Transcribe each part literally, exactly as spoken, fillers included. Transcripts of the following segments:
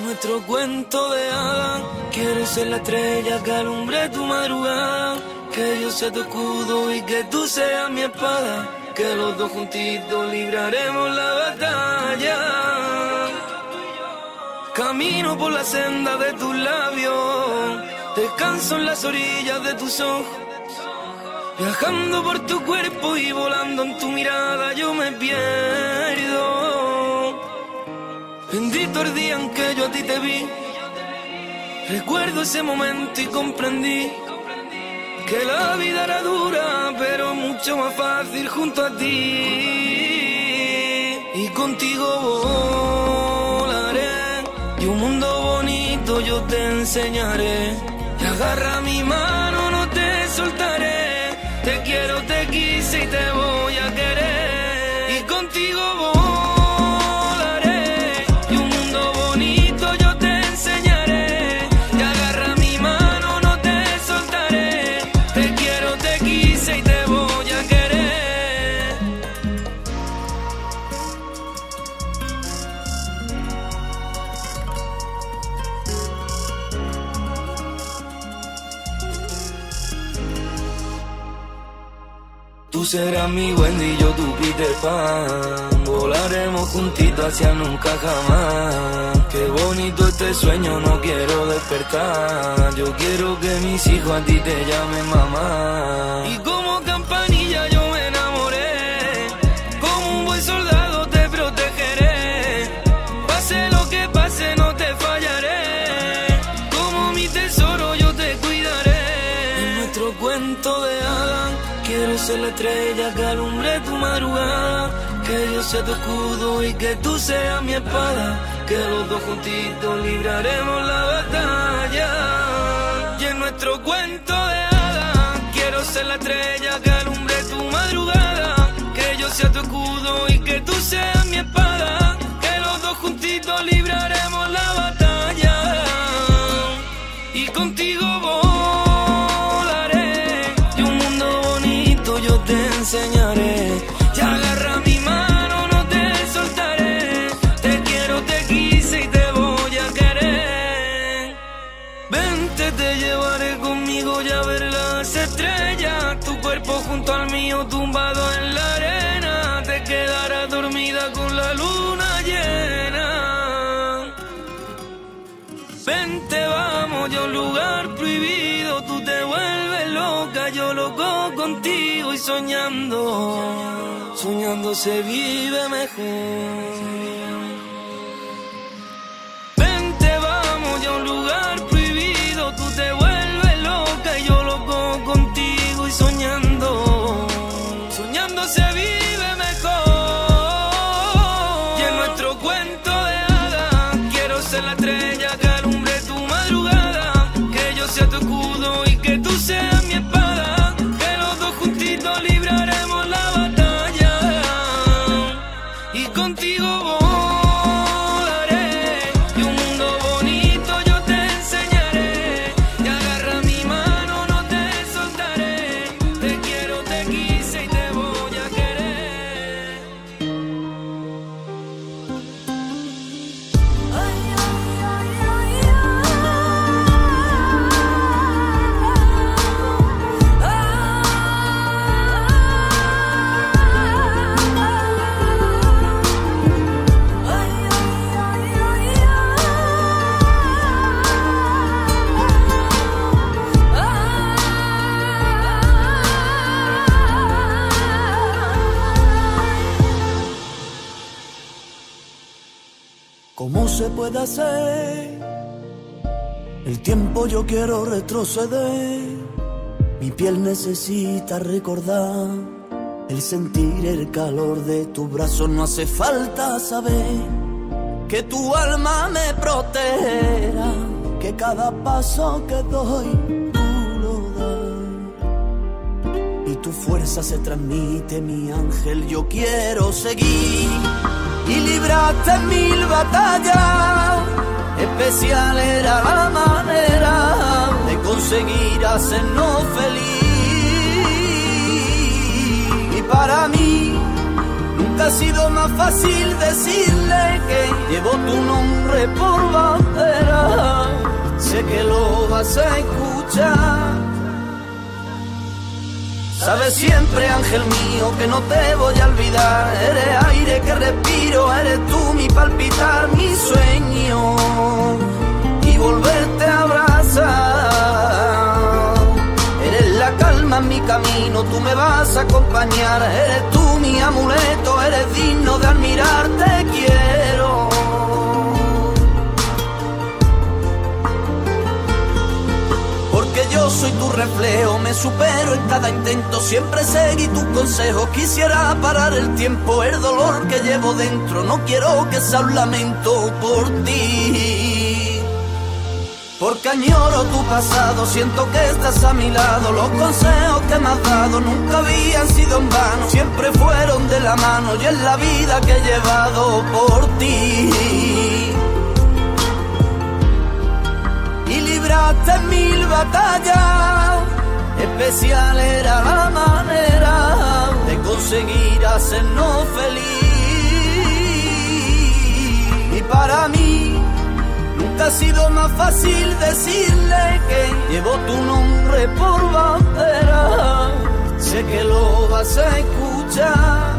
nuestro cuento de hadas. Quiero ser la estrella que alumbre tu madrugada, que yo sea tu escudo y que tú seas mi espada, que los dos juntitos libraremos la batalla. Camino por la senda de tus labios, descanso en las orillas de tus ojos, viajando por tu cuerpo y volando en tu mirada yo me pierdo. Bendito el día en que yo a ti te vi, recuerdo ese momento y comprendí que la vida era dura, pero mucho más fácil junto a ti. Y contigo volaré, y un mundo bonito yo te enseñaré. Y agarra mi mano, no te soltaré. Te quiero, te quise y te voy a querer. Y contigo volaré, y un mundo bonito yo te enseñaré. Y agarra mi mano, no te soltaré. Te quiero, te quise y te voy a querer. Tú serás mi Wendy y yo tu Peter Pan. Volaremos juntitos hacia nunca jamás. Qué bonito este sueño, no quiero despertar. Yo quiero que mis hijos a ti te llamen mamá. Y como campanilla yo me enamoré, como un buen soldado te protegeré. Pase lo que pase no te fallaré, como mi tesoro yo te cuidaré. En nuestro cuento de hadas, quiero ser la estrella que alumbre tu madrugada, que yo sea tu escudo y que tú seas mi espada, que los dos juntitos libraremos la batalla. Y en nuestro cuento de hadas, quiero ser la estrella que alumbre tu madrugada, que yo sea tu escudo y que tú seas mi espada, que los dos juntitos libraremos la batalla. Y contigo te enseñaré. Y agarra mi mano, no te soltaré. Te quiero, te quise y te voy a querer. Vente, te llevaré conmigo ya a ver las estrellas. Tu cuerpo junto al mío tumbado en la arena. Te quedarás dormida con la luna llena. Vente, vamos ya a un lugar prohibido. Tú te vuelves loca, yo loco contigo. Y soñando, soñando se vive mejor. Vente, vamos ya a un lugar prohibido. Tú te vuelves loca y yo loco contigo. Y soñando, soñando se vive mejor. Y en nuestro cuento de hadas, quiero ser la estrella que alumbre tu madrugada, que yo sea tu escudo y que tú seas mi espada, que los dos juntitos libraremos la batalla. Y contigo volaré, y un mundo bonito yo te enseñaré. Y agarra mi mano, no te soltaré. Te quiero, te quise y te voy a querer. Ay, ay, ay, ay, ¿Cómo se puede hacer? El tiempo yo quiero retroceder. Mi piel necesita recordar el sentir el calor de tu brazo. No hace falta saber que tu alma me protegerá, que cada paso que doy tú lo das. Y tu fuerza se transmite, mi ángel, yo quiero seguir y librarte mil batallas. Especial era la manera de conseguir hacernos feliz. Y para mí Nunca ha sido más fácil decirle que llevo tu nombre por bandera. Sé que lo vas a escuchar. Sabes siempre, ángel mío, que no te voy a olvidar. Eres aire que respiro, eres tú mi palpitar, mi sueño, y volverte a abrazar. Eres la calma en mi camino, tú me vas a acompañar. Eres tú mi amuleto, eres digno de admirar, te quiero. Porque yo soy tu reflejo, me supero en cada intento, siempre seguí tus consejos. Quisiera parar el tiempo, el dolor que llevo dentro, no quiero que sea un lamento por ti. Porque añoro tu pasado, siento que estás a mi lado. Los consejos que me has dado nunca habían sido en vano, siempre fueron de la mano, y es la vida que he llevado por ti. Y libraste mil batallas, especial era la manera de conseguir hacernos feliz. Y para mí nunca ha sido más fácil decirle que llevo tu nombre por bandera. Sé que lo vas a escuchar.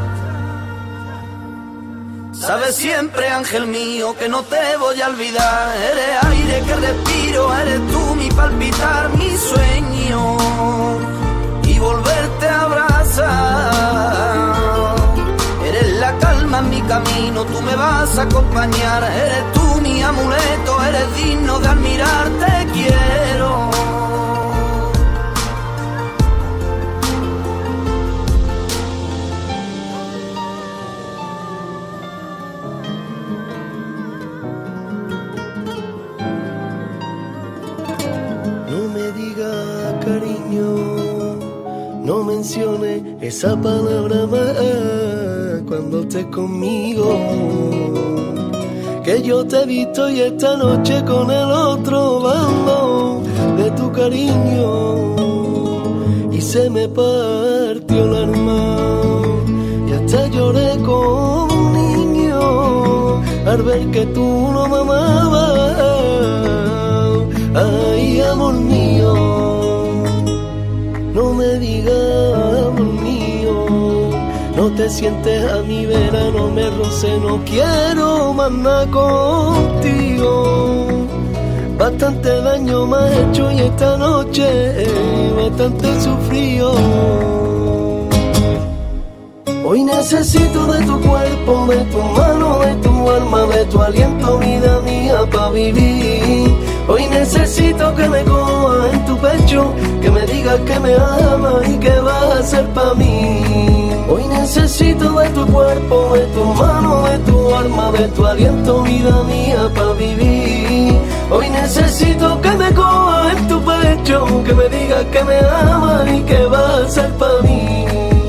Sabes siempre, ángel mío, que no te voy a olvidar. Eres aire que respiro, eres tú mi palpitar, mi sueño, y volverte a abrazar. Eres la calma en mi camino, tú me vas a acompañar. Eres tú mi amuleto, eres digno de admirar, te quiero. No menciones esa palabra más cuando estés conmigo, que yo te he visto y esta noche con el otro bando de tu cariño, y se me partió el alma y hasta lloré como un niño al ver que tú no me amabas. Ay, amor mío, no me digas, amor mío, no te sientes a mi vera, no me roce, no quiero más nada contigo. Bastante daño me has hecho y esta noche bastante sufrido. Hoy necesito de tu cuerpo, de tu mano, de tu alma, de tu aliento, vida mía, pa' vivir. Hoy necesito que me cojas en tu pecho, que me digas que me amas y que vas a hacer pa' mí. Hoy necesito de tu cuerpo, de tu mano, de tu alma, de tu aliento, vida mía, pa' vivir. Hoy necesito que me cojas en tu pecho, que me digas que me amas y que vas a hacer pa' mí.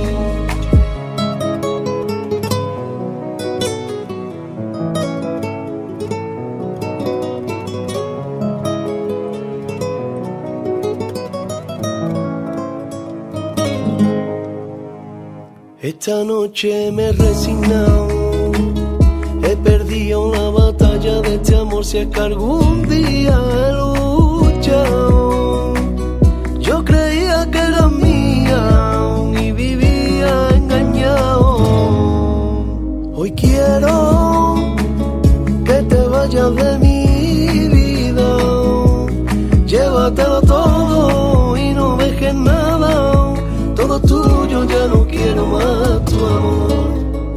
Esta noche me he resignado, he perdido la batalla de este amor, si es que algún día he luchado. Yo creía que eras mía y vivía engañado. Hoy quiero que te vayas de mi vida, llévatelo todo y no dejes nada, todo tuyo, ya no quiero más tu amor.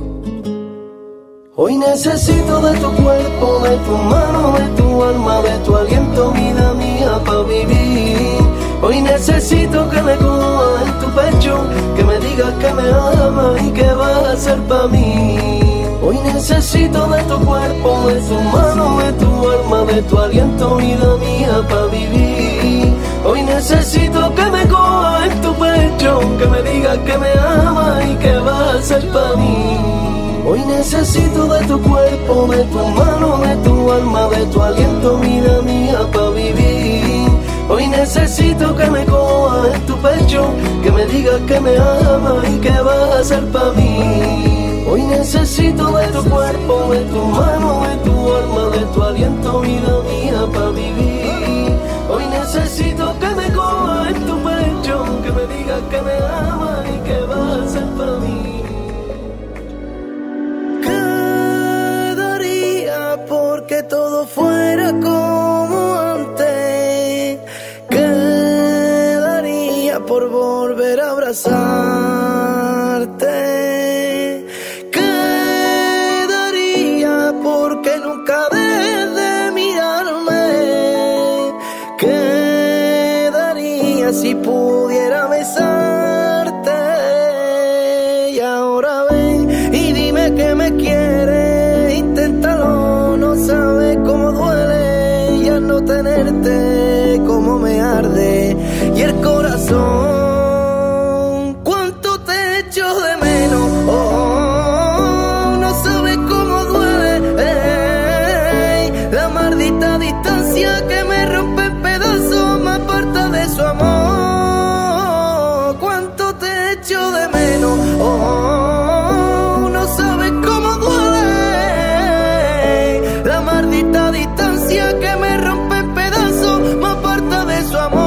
Hoy necesito de tu cuerpo, de tu mano, de tu alma, de tu aliento, vida mía, pa' vivir. Hoy necesito que me cojas en tu pecho, que me digas que me amas y que vas a hacer pa' mí. Hoy necesito de tu cuerpo, de tu mano, de tu alma, de tu aliento, vida mía, pa' vivir. Hoy necesito que me cojas en tu pecho, que me digas que me amas y que vas a hacer pa' mí. Hoy necesito de tu cuerpo, de tu mano, de tu alma, de tu aliento, vida mía, pa' vivir. Hoy necesito que me cojas en tu pecho, que me digas que me amas y que vas a hacer pa' mí. Hoy necesito de tu cuerpo, de tu mano, de tu alma, de tu aliento, vida mía, para vivir. Hoy necesito que me cojas en tu pecho, que me digas que me amas y que vas a ser para mí. ¿Qué daría porque todo fuera como antes? ¿Qué daría por volver a abrazarte? ¿Qué daría porque nunca dejes de mirarme? ¿Qué daría si pudiera besarte? Y ahora ven y dime que me quieres, inténtalo, no sabes cómo duele y al no tenerte cómo me arde y el corazón, cuánto te echo de menos, oh, no sabes cómo duele, ey, la maldita distancia que me rompe en pedazos, me aparta de su amor, cuánto te echo de menos, oh, no sabes cómo duele, la maldita distancia que me rompe en pedazos, me aparta de su amor.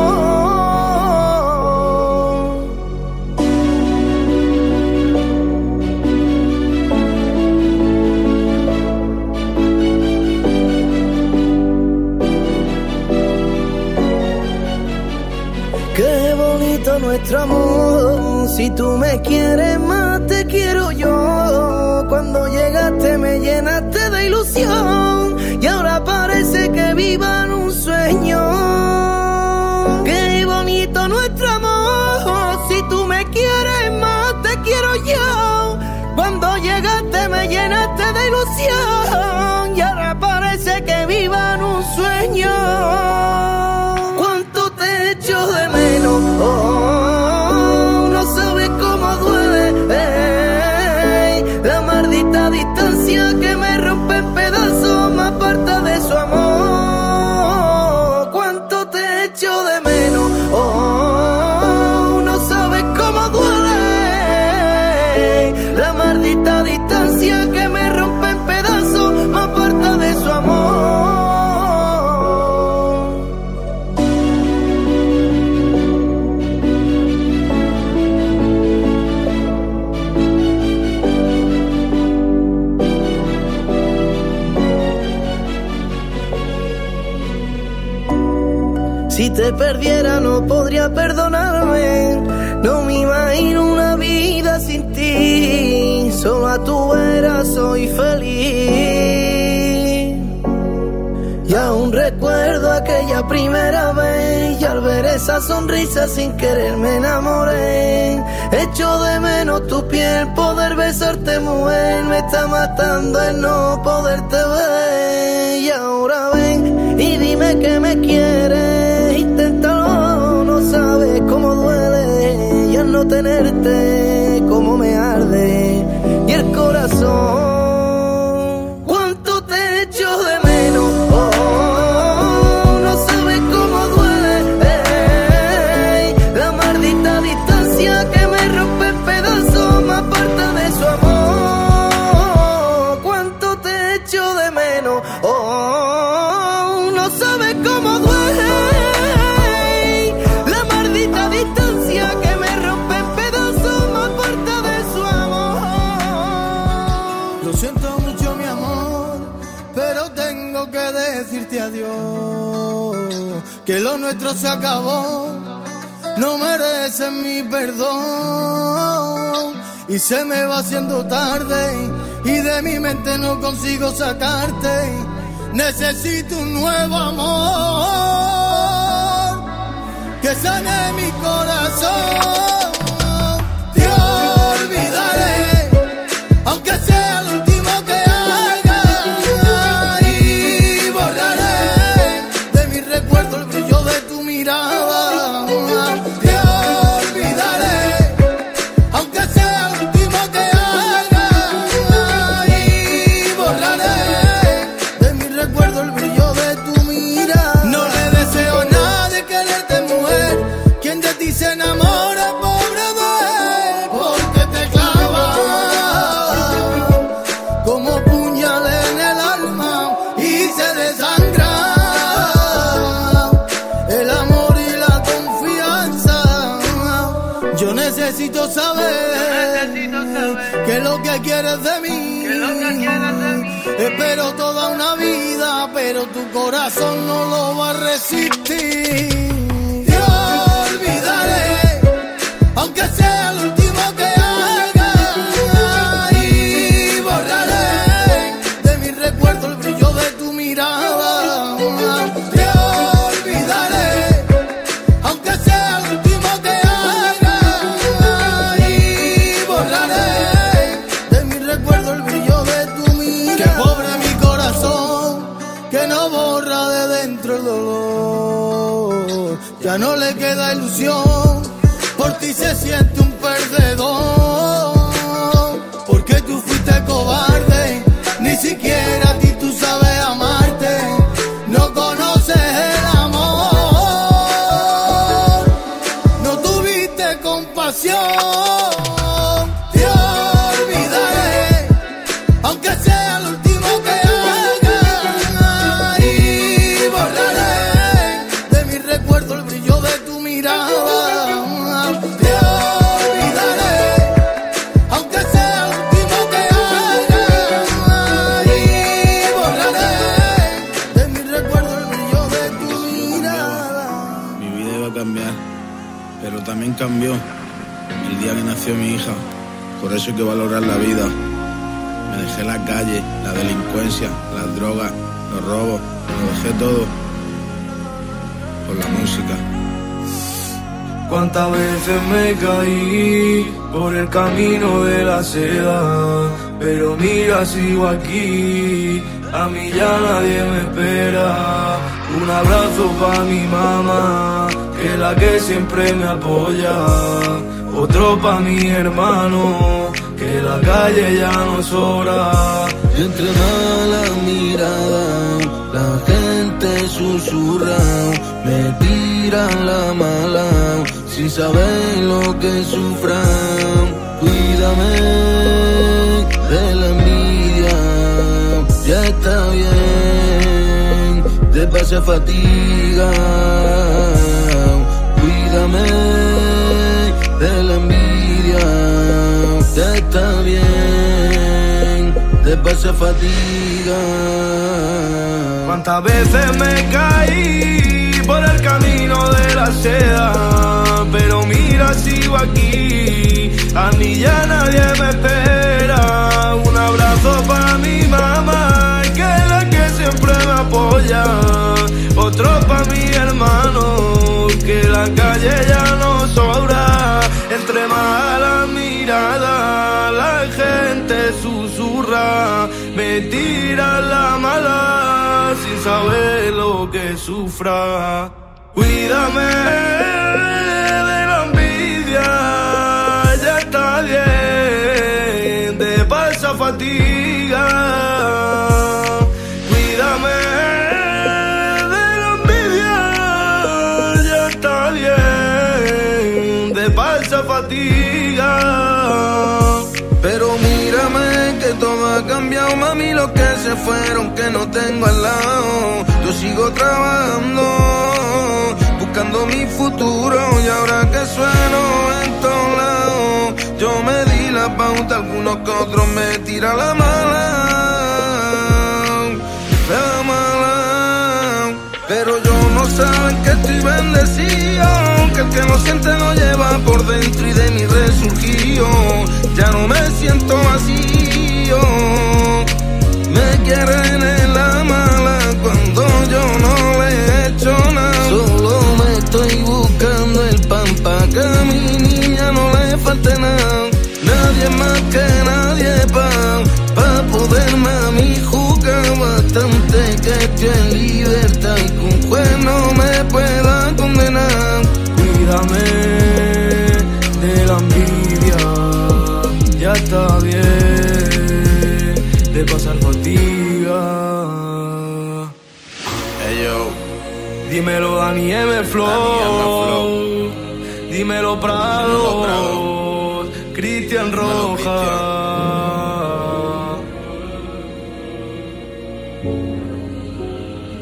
Qué bonito nuestro amor, si tú me quieres más te quiero yo. Cuando llegaste me llenaste de ilusión y ahora parece que vivan un sueño. Qué bonito nuestro amor, si tú me quieres más te quiero yo. Cuando llegaste me llenaste de ilusión y ahora parece que vivan un sueño. Cuánto te echo de menos, oh, no sabes cómo duele, ey, la maldita distancia que me rompe en pedazos, me aparta de su amor. Cuánto te echo de menos, oh, no sabes cómo duele, la maldita distancia que me rompe en pedazos, me aparta de su amor. Si te perdiera no podría perdonarme, no me imagino una vida sin ti, solo a tu vera soy feliz. Y aún recuerdo aquella primera vez y al ver esa sonrisa sin querer me enamoré. Echo de menos tu piel, poder besarte mujer, me está matando el no poderte ver. Y ahora ven y dime que me quieres, inténtalo, no sabes cómo duele y al no tenerte cómo me arde y el corazón, cuánto te echo de menos, oh, no sabes cómo duele, ey, la maldita distancia que me rompe en pedazos, me aparta de su amor, cuánto te echo de menos, oh, no sabes cómo duele, la maldita distancia que me rompe en pedazos, me aparta de su amor. Lo siento mucho mi amor, pero tengo que decirte adiós, que lo nuestro se acabó, no mereces mi perdón y se me va haciendo tarde y de mi mente no consigo sacarte. Necesito un nuevo amor que sane mi corazón. Te olvidaré, aunque sea el último que haga, y borraré de mi recuerdo el brillo de tu mirada. Te olvidaré, aunque sea el último que haga, y borraré de mi recuerdo el brillo de tu mirada. No le deseo a nadie quererte, mujer, quien de ti se enamora necesito saber, necesito saber qué es lo que quieres de mí. qué es lo que quieres de mí. Espero toda una vida, pero tu corazón no lo va a resistir. Te olvidaré, aunque sea el último que haga, y borraré de mi recuerdo el brillo de tu mirada. Te olvidaré, aunque sea el último que haga, y borraré de mi recuerdo el brillo de tu mirada. Que pobre mi corazón, que no borra de dentro el dolor. Ya no le queda ilusión, por ti se siente un perdedor. Porque tú fuiste cobarde, ni siquiera a ti tú sabes amarte. No conoces el amor, no tuviste compasión. Te olvidaré, aunque sea el último que haga, y borraré de mi recuerdo el brillo de tu mirada. Te olvidaré, aunque sea el último que haga, y borraré de mi recuerdo el brillo de tu mirada. Mi vida iba a cambiar, pero también cambió el día que nació mi hija. Por eso hay que valorar la vida. Me dejé la calle, la delincuencia, las drogas, los robos, lo dejé todo por la música. Cuántas veces me caí por el camino de la seda, pero mira, sigo aquí, a mí ya nadie me espera. Un abrazo pa' mi mamá, que es la que siempre me apoya. Otro pa' mi hermano, que la calle ya no sobra. Y entre malas miradas, la gente susurra, me tiran la mala, sin saber lo que sufran. Cuídame de la envidia, ya está bien, de pasa fatiga. Cuídame de la envidia, ya está bien, de pasa fatiga. Cuántas veces me caí por el camino de la seda, pero mira, sigo aquí, a mí ya nadie me espera. Un abrazo para mi mamá, que es la que siempre me apoya. Otro para mi hermano, que la calle ya no sobra. Entre malas miradas, la gente susurra, me tira la mala, sin saber lo que sufra. Cuídame de la envidia, ya está bien, de falsa fatiga. Cuídame de la envidia, ya está bien, de falsa fatiga. Pero mírame que todo ha cambiado, mami, los que se fueron que no tengo al lado. Yo sigo trabajando, buscando mi futuro, y ahora que sueno en todos lados, yo me di la pauta, algunos que otros me tiran la mala, la mala. Pero ellos no saben que estoy bendecido, que el que no siente no lleva por dentro, y de mi resurgido ya no me siento vacío. Me quieren en la mala cuando yo no le he hecho nada. Solo me estoy buscando el pan pa' que a mi niña no le falte nada. Nadie más que nadie pa' pa' poderme a mí jugar. Bastante que estoy en libertad y que un juez no me pueda condenar. Cuídame de la envidia, ya está bien, de pasar fatiga. Hey yo, Dímelo Dani M Flow, Dani M Flow. dímelo Prado, Cristian Rojas.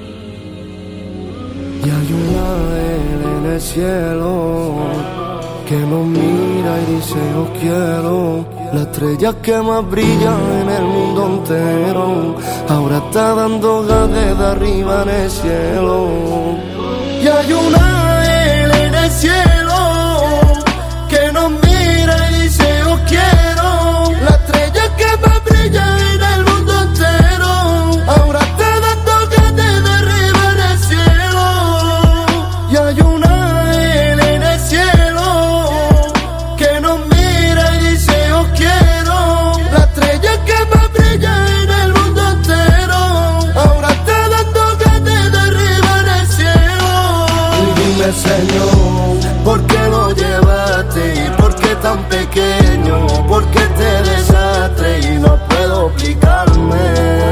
Y hay un ángel en el cielo que nos mira y dice yo quiero. La estrella que más brilla en el mundo entero ahora está dando ganas de arriba en el cielo. Y hay un ángel en el cielo que nos mira y dice yo quiero. La estrella que más brilla en el mundo entero ahora está dando ganas de arriba en el cielo. Y hay un ángel en el cielo que nos mira y dice yo quiero. La estrella que más brilla en el mundo entero ahora está dando ganas de arriba en el cielo. Y dime, Señor, ¿por qué lo llevaste? ¿Por qué tan pequeño? ¿Por qué te desastre? Y no puedo explicarme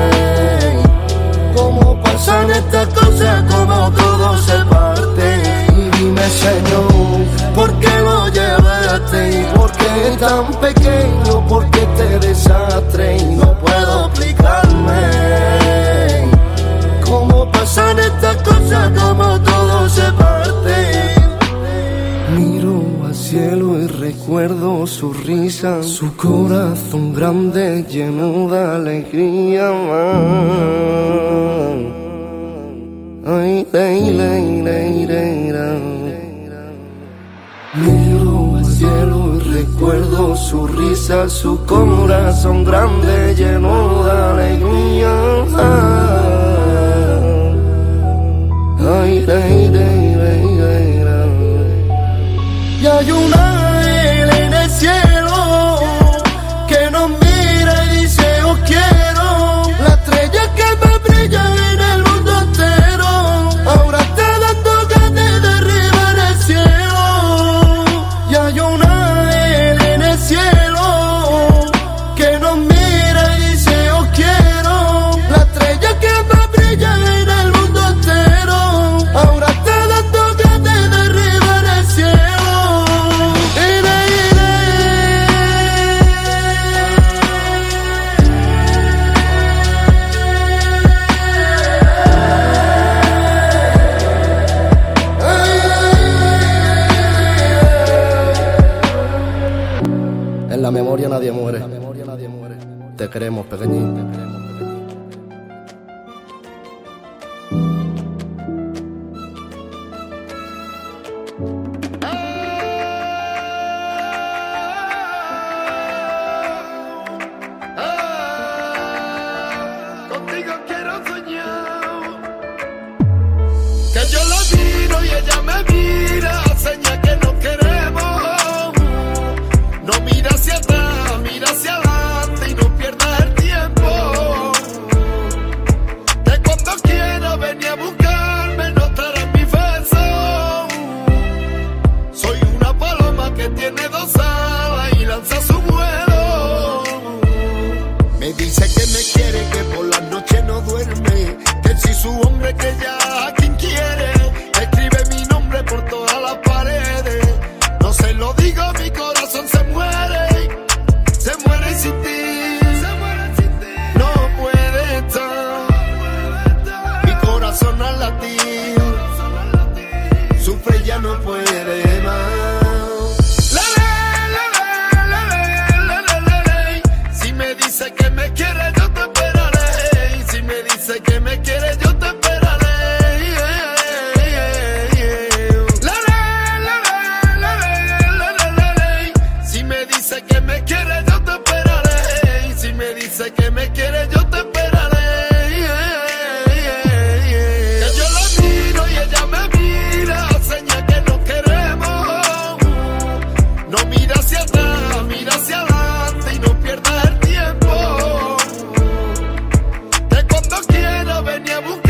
cómo pasan estas cosas, cómo todo se parte. Y dime, Señor, ¿por qué lo llevaste? ¿Y por qué tan pequeño? ¿Por qué te desastre? Y no puedo explicarme cómo pasan estas cosas, cómo todo se parte. Miro al cielo y recuerdo su risa, su corazón grande lleno de alegría. Ay, ley, ley, ley, ley, ley. Miro al cielo y recuerdo su risa, su corazón grande lleno de alegría. Ay, ley, ley, ley, ley, ley. Y hay un ángel en el cielo que nos mira y dice yo quiero. La estrella que más brilla en el mundo entero ahora está dando ganas de arriba en el cielo. Y hay un ángel en el cielo que nos mira y dice yo quiero. La estrella que más brilla en el mundo entero ahora está dando ganas de arriba en el cielo. En la memoria nadie muere. Te queremos, pequeñín. Contigo quiero soñar. Que yo la miro y ella me mira, señal que nos queremos. No mira hacia atrás, mira hacia adelante y no pierdas el tiempo. Que cuando quiera venir a buscarme no estará en mi beso. Soy una paloma que tiene dos alas y lanza su vuelo. Me dice que me quiere, que por las noches no duerme, que si su hombre que ya a quien quiere, escribe mi nombre por todas las paredes. No se lo digo, mi corazón se muere, se muere sin ti, no puede estar, mi corazón al latir, sufre y ya no puede más. Si me dice que me quiere yo te esperaré, y si me dice que me quiere yo te esperaré. Si me dice que me quiere yo te esperaré, y si me dice que me quiere yo te esperaré. Que yo la miro y ella me mira, señal que nos queremos. No mira hacia atrás, mira hacia adelante y no pierdas el tiempo. Que cuando quiera venir a buscar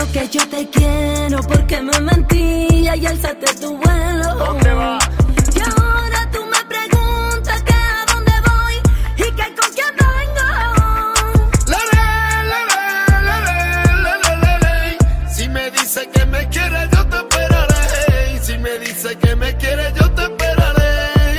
que yo te quiero, porque me mentía y alzaste tu vuelo. ¿Dónde vas? Y ahora tú me preguntas que a dónde voy y que con quién vengo. Le, le, le, le, le, le, le, le. Si me dice que me quiere, yo te esperaré. Si me dice que me quiere, yo te esperaré.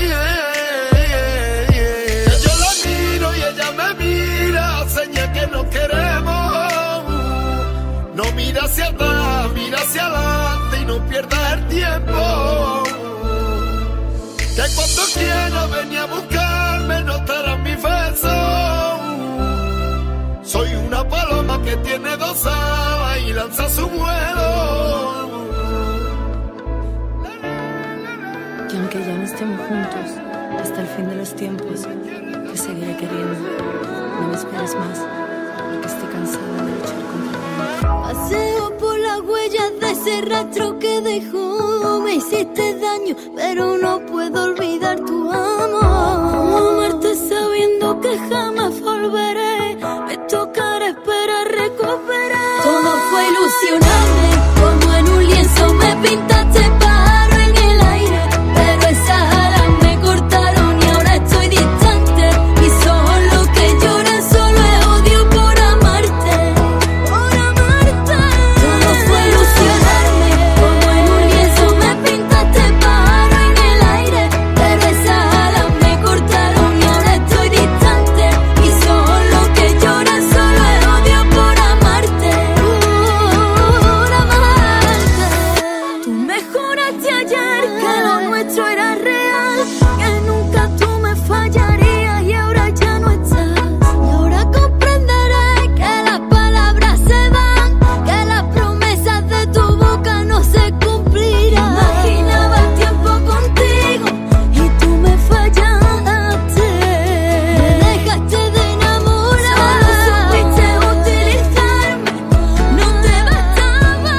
Que yo la miro y ella me mira, señal que nos queremos. No mira hacia atrás, mira hacia adelante y no pierdas el tiempo. Que cuando quiera venir a buscarme no estarán mis besos. Soy una paloma que tiene dos alas y lanza su vuelo. Y aunque ya no estemos juntos hasta el fin de los tiempos, te seguiré queriendo. No me esperes más, porque estoy cansada de luchar contra el viento. Paseo por las huellas de ese rastro que dejó. Me hiciste daño, pero no puedo olvidar tu amor. ¿Cómo amarte sabiendo que jamás volveré? Me tocará esperar recuperar. Todo fue ilusionarme, como en un lienzo me pintaste pájaro en el aire. Pero esas alas me cortaron y ahora estoy distante. Y solo que lloran solo es odio por amarte. Por amarte. Todo fue ilusionarme, como en un lienzo me pintaste pájaro en el aire. Pero esas alas me cortaron y ahora estoy distante. Y solo que lloran solo es odio por amarte. Por amarte. Tú me juraste ayer que lo nuestro era real, que nunca tú me fallarías y ahora ya no estás. Y ahora comprenderé que las palabras se van, que las promesas de tu boca no se cumplirán. Imaginaba el tiempo contigo y tú me fallaste. Me dejaste de enamorar. Solo supiste utilizarme, no te bastaba.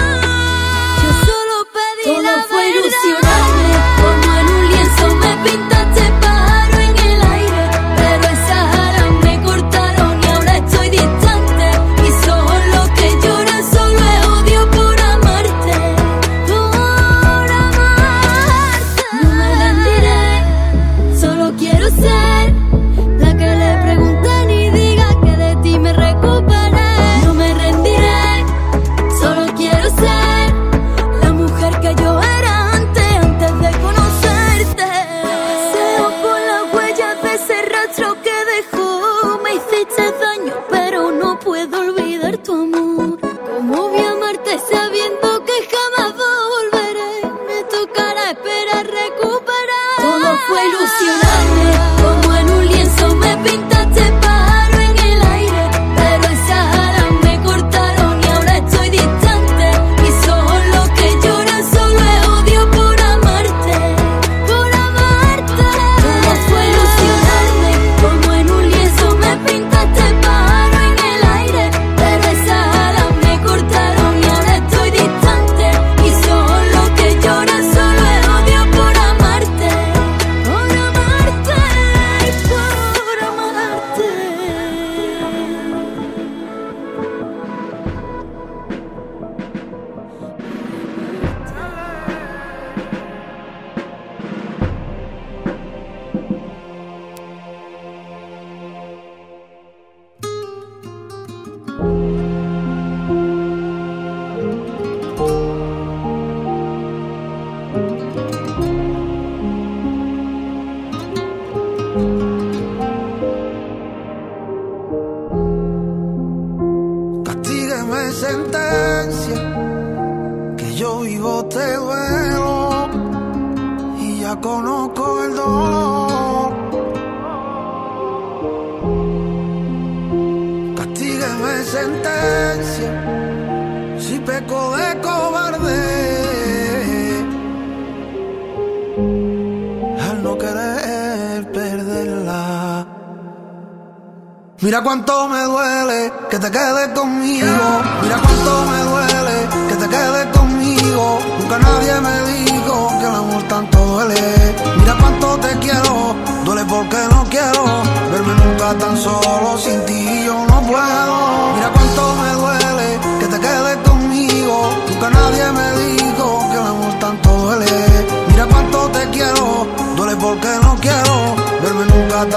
Yo solo pedí la verdad. Todo fue ilusionarme, como en un lienzo me pintaste pájaro en el aire. Pero esas alas me cortaron y ahora estoy distante. Y solo que lloran solo es odio por amarte. Por amarte. No me rendiré, solo quiero ser la que le pregunten y diga que de ti me recuperé. No me rendiré, solo quiero ser la mujer que yo era antes, antes de conocerte. Paseo por las huellas de ese rastro que dejó. Me hiciste daño, pero no puedo olvidar tu amor. ¿Cómo voy a amarte sabiendo que jamás volveré? Me tocará esperar recuperar. Todo fue ilusionarme, como en un lienzo me pintaste pájaro en el aire. Pero esas alas me cortaron y ahora estoy distante. Y solo que lloran solo es odio por amarte. Por amarte. Todo fue ilusionarme, como en un lienzo me pintaste pájaro en el aire. Pero esas alas me cortaron y ahora estoy distante. Y solo que lloran solo es odio por amarte. Por amarte, por amarte. Castígueme sentencia, que yo vivo te duelo y ya conozco el dolor. Castígueme sentencia, si peco de cobarde al no querer perderla. Mira cuánto me duele que te quedes conmigo. Mira cuánto me duele que te quedes conmigo. Nunca nadie me dijo que el amor tanto duele. Mira cuánto te quiero, duele porque no quiero verme nunca tan solo. Sin ti yo no puedo. Mira cuánto me duele que te quedes conmigo.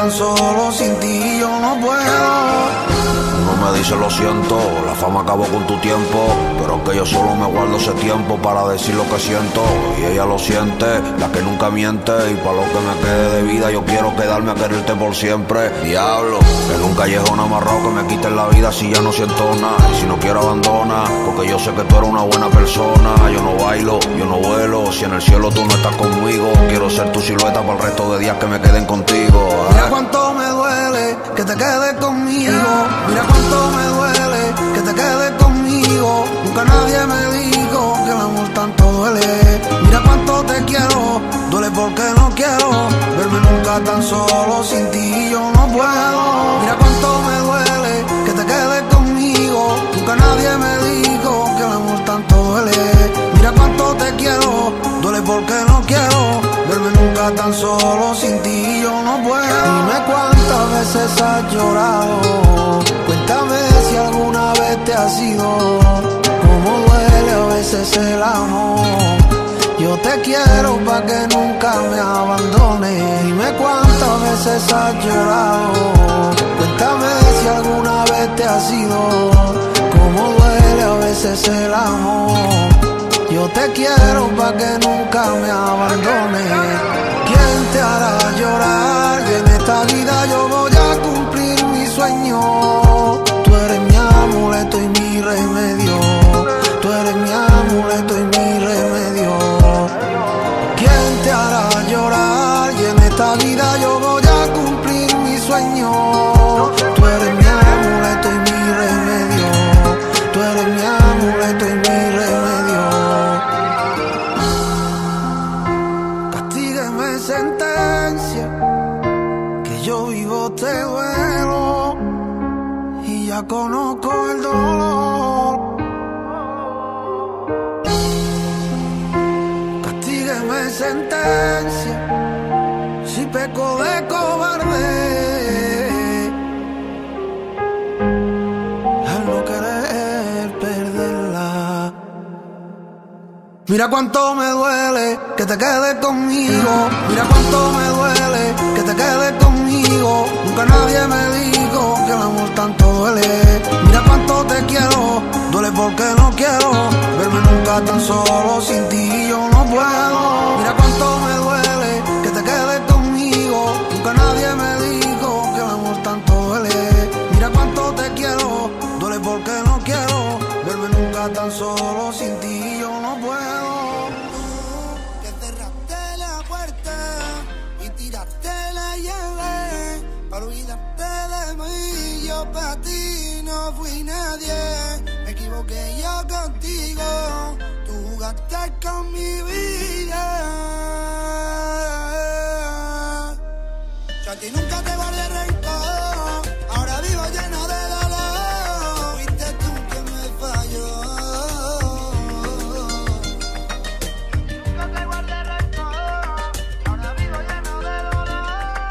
tan solo, sin ti yo no puedo. Uno me dice lo siento, la fama acabó con tu tiempo, pero que yo solo me guardo ese tiempo para decir lo que siento. Y ella lo siente, la que nunca miente, y para lo que me quede de vida yo quiero quedarme a quererte por siempre. Diablo, que nunca callejón amarrado que me quiten la vida si ya no siento nada. Y si no quiero abandona, porque yo sé que tú eres una buena persona. Yo no bailo, yo no vuelo, si en el cielo tú no estás conmigo, quiero ser tu silueta para el resto de días que me queden contigo. ¿eh? Mira cuánto me duele que te quedes conmigo. Mira cuánto me duele que te quedes conmigo. Nunca nadie me dijo que el amor tanto duele. Mira cuánto te quiero, duele porque no quiero verme nunca tan solo, sin ti yo no puedo. Mira cuánto me duele que te quedes conmigo. Nunca nadie me dijo que el amor tanto duele. Mira cuánto te quiero, duele porque no quiero verme nunca tan solo, sin ti yo no puedo. Dime cuántas veces has llorado, cuéntame si alguna vez te has ido. Cómo duele a veces el amor. Yo te quiero pa' que nunca me abandones. Dime cuántas veces has llorado, cuéntame si alguna vez te has ido. Cómo duele a veces el amor. Yo te quiero pa' que nunca me abandones. ¿Quién te hará llorar? Y en esta vida yo voy a cumplir mi sueño. Tú eres mi amuleto y mi remedio. Tú eres mi amuleto y mi remedio. ¿Quién te hará llorar? Y en esta vida yo voy a cumplir mi sueño. Tú eres mi amuleto y mi remedio. Tú eres mi amuleto y mi remedio. Castígueme sentencia, que yo vivo te duelo y ya conozco el dolor. Castígueme sentencia, si peco de cobarde al no querer perderla. Mira cuánto me duele que te quedes conmigo. Mira cuánto me duele que te quedes conmigo. Nunca nadie me dijo que el amor tanto duele. Mira cuánto te quiero, duele porque no quiero verme nunca tan solo, sin ti yo no puedo. Mira cuánto me duele que te quedes conmigo. Nunca nadie me dijo que el amor tanto duele. Mira cuánto te quiero, duele porque no quiero verme nunca tan solo, sin ti yo no puedo. Que cerraste la puerta y tiraste la llave para olvidarte de mí. Yo para ti no fui nadie, me equivoqué yo contigo. Tú jugaste con mi vida. Yo a ti nunca te guardé rencor, ahora vivo lleno de dolor. Fuiste tú que me falló. Nunca te guardé rencor, ahora vivo lleno de dolor.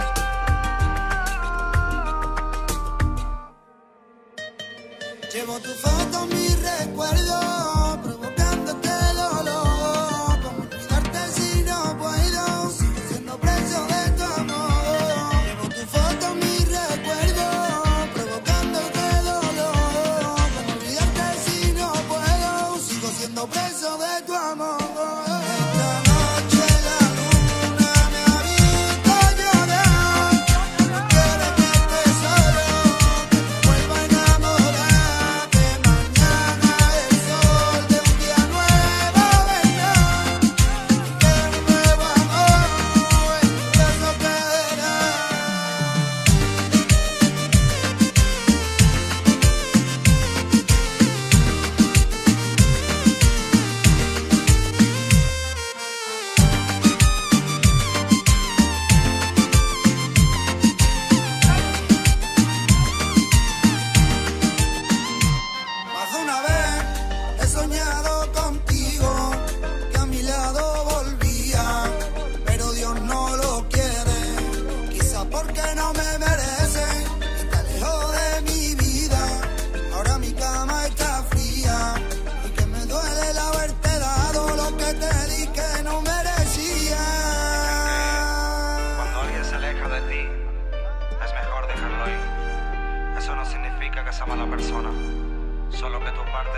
Llevo tu foto en mi recuerdo, provocándote dolor. ¿Cómo olvidarte si no puedo? Sigo siendo preso de tu amor. Llevo tu foto en mi recuerdo, provocándote dolor. ¿Cómo olvidarte si no puedo? Sigo siendo preso de tu amor. Esta noche la luna me ha visto llorar. No quiero que estés solo, que me vuelva a enamorar. Que mañana el sol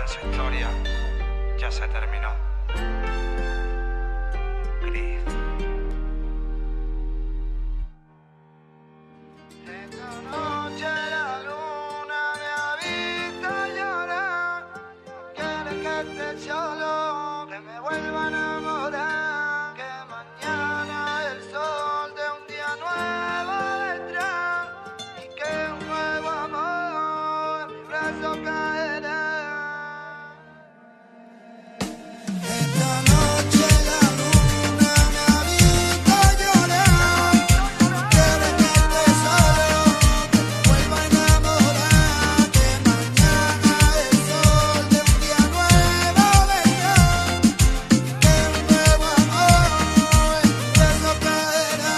en su historia ya se terminó. Gris. Esta noche la luna me ha visto llorar. No quiere que esté solo, que me vuelva a enamorar. Que mañana el sol de un día nuevo vendrá y que un nuevo amor en mi brazo caerá. Esta noche la luna me ha visto llorar. No quiere que esté solo, que me vuelva a enamorar. Que mañana el sol de un día nuevo vendrá y que un nuevo amor en mi brazo caerá.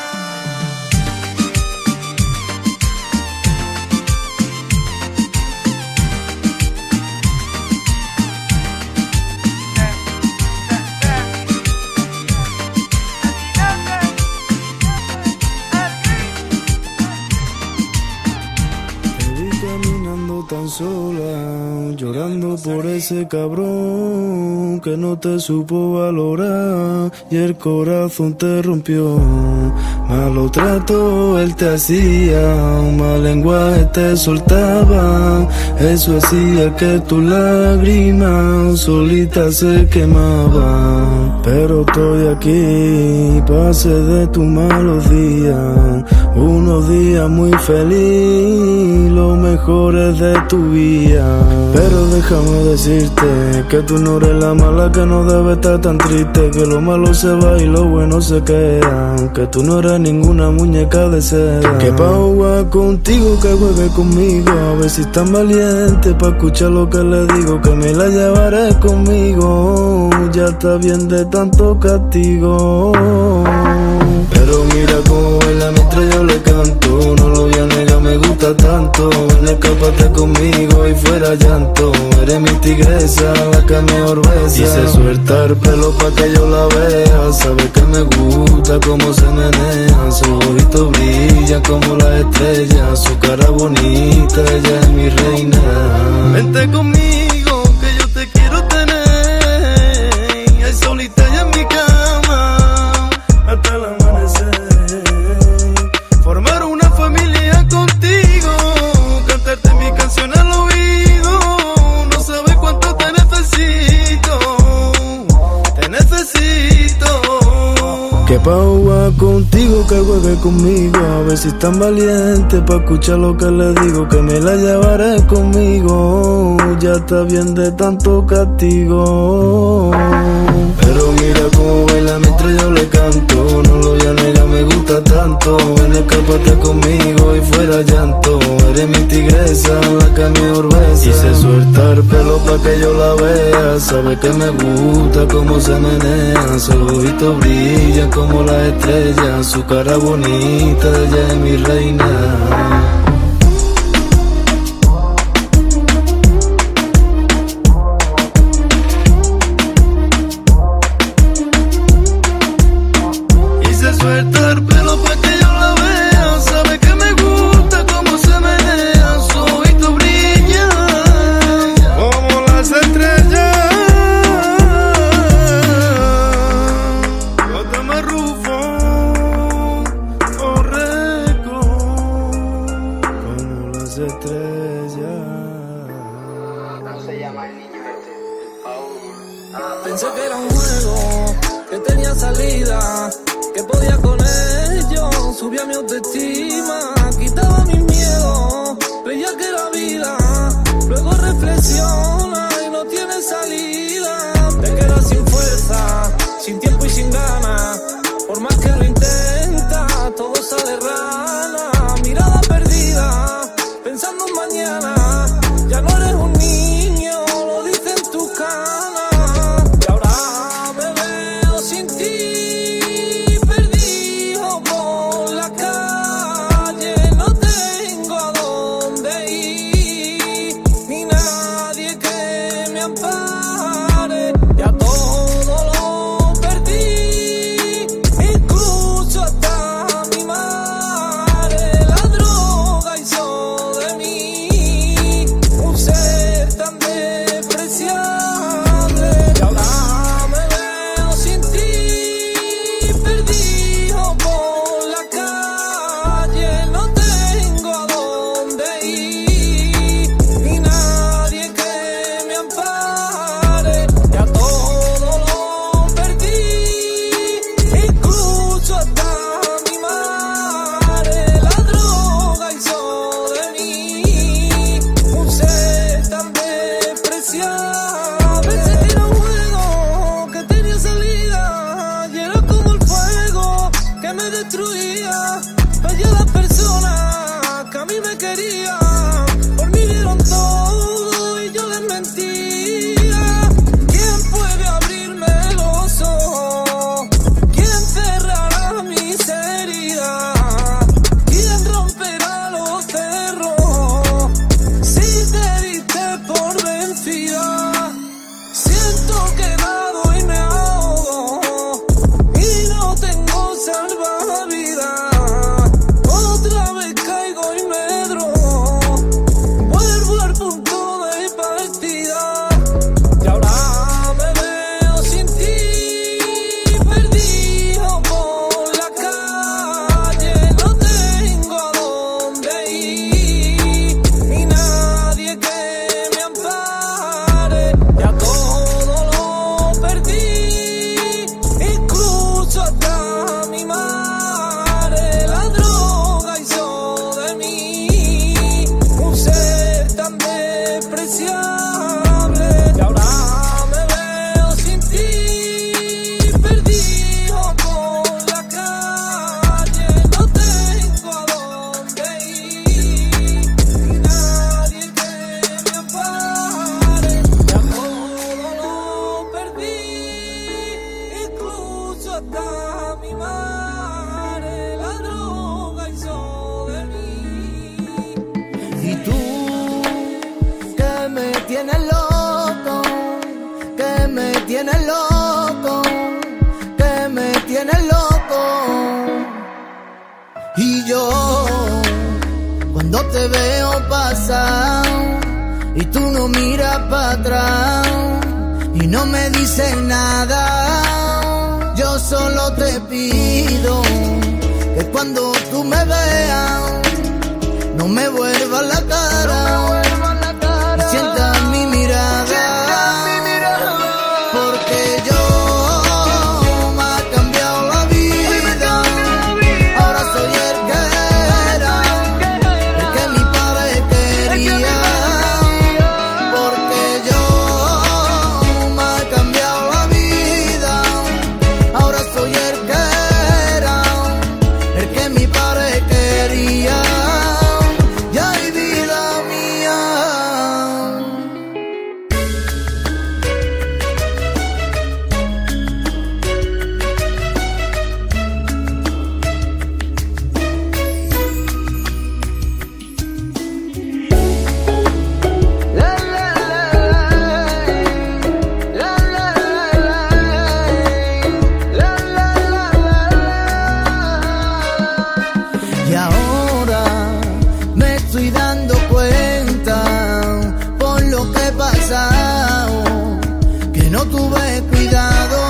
Te vi caminando tan sola, llorando por ese cabrón que no te supo valorar y el corazón te rompió. Malo trato él te hacía, un mal lenguaje te soltaba, eso hacía que tus lágrimas solitas se quemaban. Pero estoy aquí, pasé de tus malos días, unos días muy feliz, lo mejor es de tu vida. Pero déjame decirte que tú no eres la mala, que no debe estar tan triste, que lo malo se va y lo bueno se queda, que tú no eres ninguna muñeca de seda. Que pa' jugar contigo, que juegue conmigo, a ver si tan valiente pa' escuchar lo que le digo, que me la llevaré conmigo, ya está bien de tanto castigo. Pero mira cómo baila mientras yo le canto, no lo voy a negar, me gusta tanto. Ven, escápate conmigo y fuera llanto, eres mi tigresa, la que mejor besa. Y se suelta el pelo pa' que yo la vea, sabe que me gusta cómo se menea, su ojito brilla como la estrella, su cara bonita, ella es mi reina. Vente conmigo que yo te quiero tener, ay solita ella en mi cama hasta el amanecer, formar una familia contigo, cantarte mi canción al oído, no sabes cuánto te necesito, te necesito. Que pa' jugar contigo, que juegue conmigo, a ver si es tan valiente pa' escuchar lo que le digo, que me la llevaré conmigo, ya está bien de tanto castigo. Pero mira cómo baila mientras yo le canto, no lo voy a negar, me gusta tanto. Ven, escápate conmigo y fuera llanto, eres mi tigresa, la que mejor besa. Y se suelta el pelo pa' que yo la vea, sabe que me gusta cómo se menea, su ojito brilla como la estrella, su cara bonita, ella es mi reina. Suelta el pelo pa' que yo la vea, sabe que me gusta cómo se menea, su ojito brilla como las estrellas. Bota más rufo, correco, como las estrellas. ¿Cómo se llama el niño este? Paul. Pensé que era un juego, que tenía salida, que podía con ello, subía mi autoestima, quitaba mis miedos, veía que la vida luego reflexiona y no tiene salida. Te quedas sin fuerza, sin tiempo y sin ganas, por más que lo intenta, todo sale rana. Mirada perdida, pensando en mañana, ya no eres un niño, lo dicen tus canas. Y ahora me veo sin ti, nadie tienes loco, que me tienes loco. Y yo, cuando te veo pasar y tú no miras para atrás y no me dices nada, yo solo te pido que cuando tú me veas no me vuelvas la cara y sientas mi mirada, porque yo me ha cambiado la vida. Ahora soy el que era, el que mi padre quería, porque yo me ha cambiado la vida. Ahora soy el que era, el que mi padre quería. Y ahora me estoy dando cuenta por lo que he pasado, que no tuve cuidado.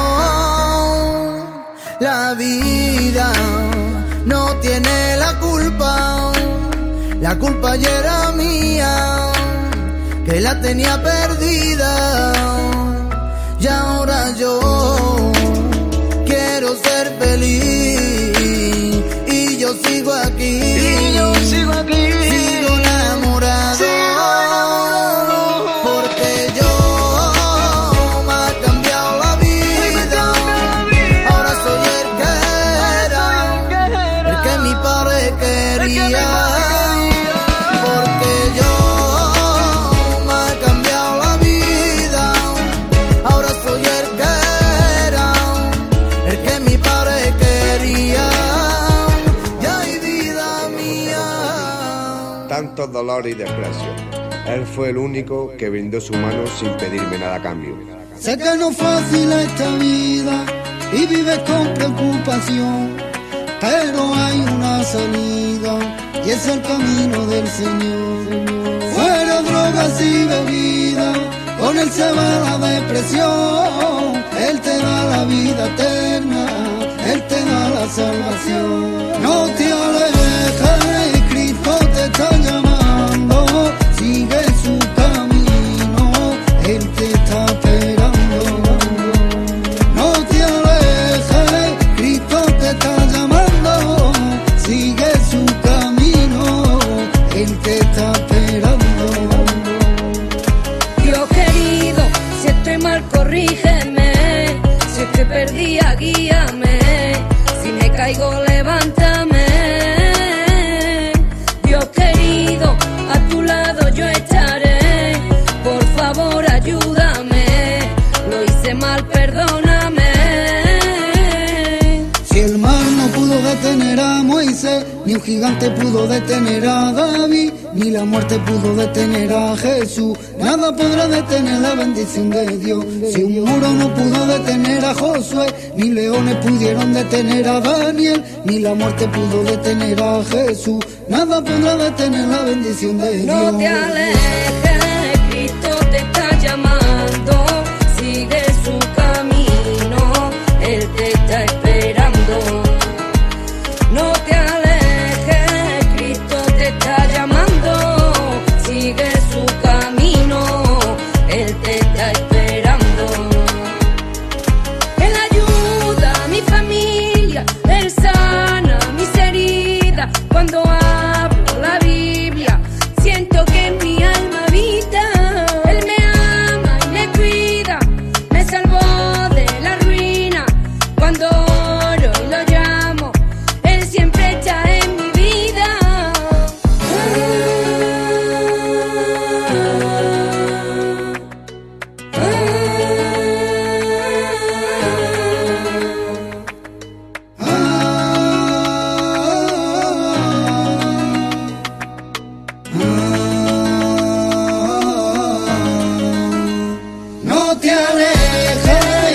La vida no tiene la culpa, la culpa ya era mía, que la tenía perdida. Y ahora yo quiero ser feliz y yo sigo aquí, y yo sigo aquí, sigo enamorado, sigo enamorado, porque yo me ha cambiado la vida. Ahora soy el que era, el que mi padre quería, porque yo me ha cambiado la vida. Ahora soy el que era, el que mi padre quería. Tantos dolores y desprecio. Él fue el único que brindó su mano sin pedirme nada a cambio. Sé que no es fácil esta vida y vives con preocupación, pero hay una salida y es el camino del Señor. Fuera drogas y bebidas, con Él se va la depresión. Él te da la vida eterna, Él te da la salvación. No te alejes, Cristo te está llamando, sigue su camino, Él te está esperando. No te alejes, Cristo te está llamando, sigue su camino, Él te está esperando. Dios querido, si estoy mal corrígeme, si estoy perdida guíame, si me caigo levántame. Dios querido, a tu lado yo estaré, por favor ayúdame, lo hice mal, perdóname. Si el mar no pudo detener a Moisés, ni un gigante pudo detener a David, ni la muerte pudo detener a Jesús, nada podrá detener la bendición de Dios. Si un muro no pudo detener a Josué, ni leones pudieron detener a Daniel, ni la muerte pudo detener a Jesús, nada podrá detener la bendición de Dios. No te alejes, Cristo te está llamando, sigue su camino, Él te está esperando. No te alejes, Cristo te está llamando, sigue su camino, Él te está esperando. Él ayuda a mi familia, Él sana mis heridas. Cuando abro la Biblia, siento que en mi alma habita. Él me ama y me cuida, me salvó de la ruina. Cuando oro y lo llamo, Él siempre está en mi vida. No te alejes,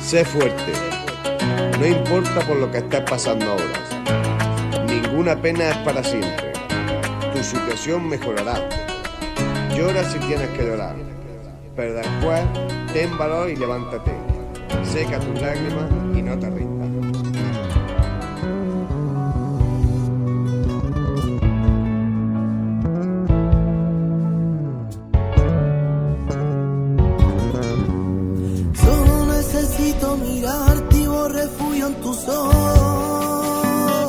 Sé fuerte, no importa por lo que estés pasando ahora. Ninguna pena es para siempre. Tu situación mejorará. Llora si tienes que llorar, pero después ten valor y levántate. Seca tus lágrimas y no te rindas. Solo necesito mirarte y vos refugio en tus ojos.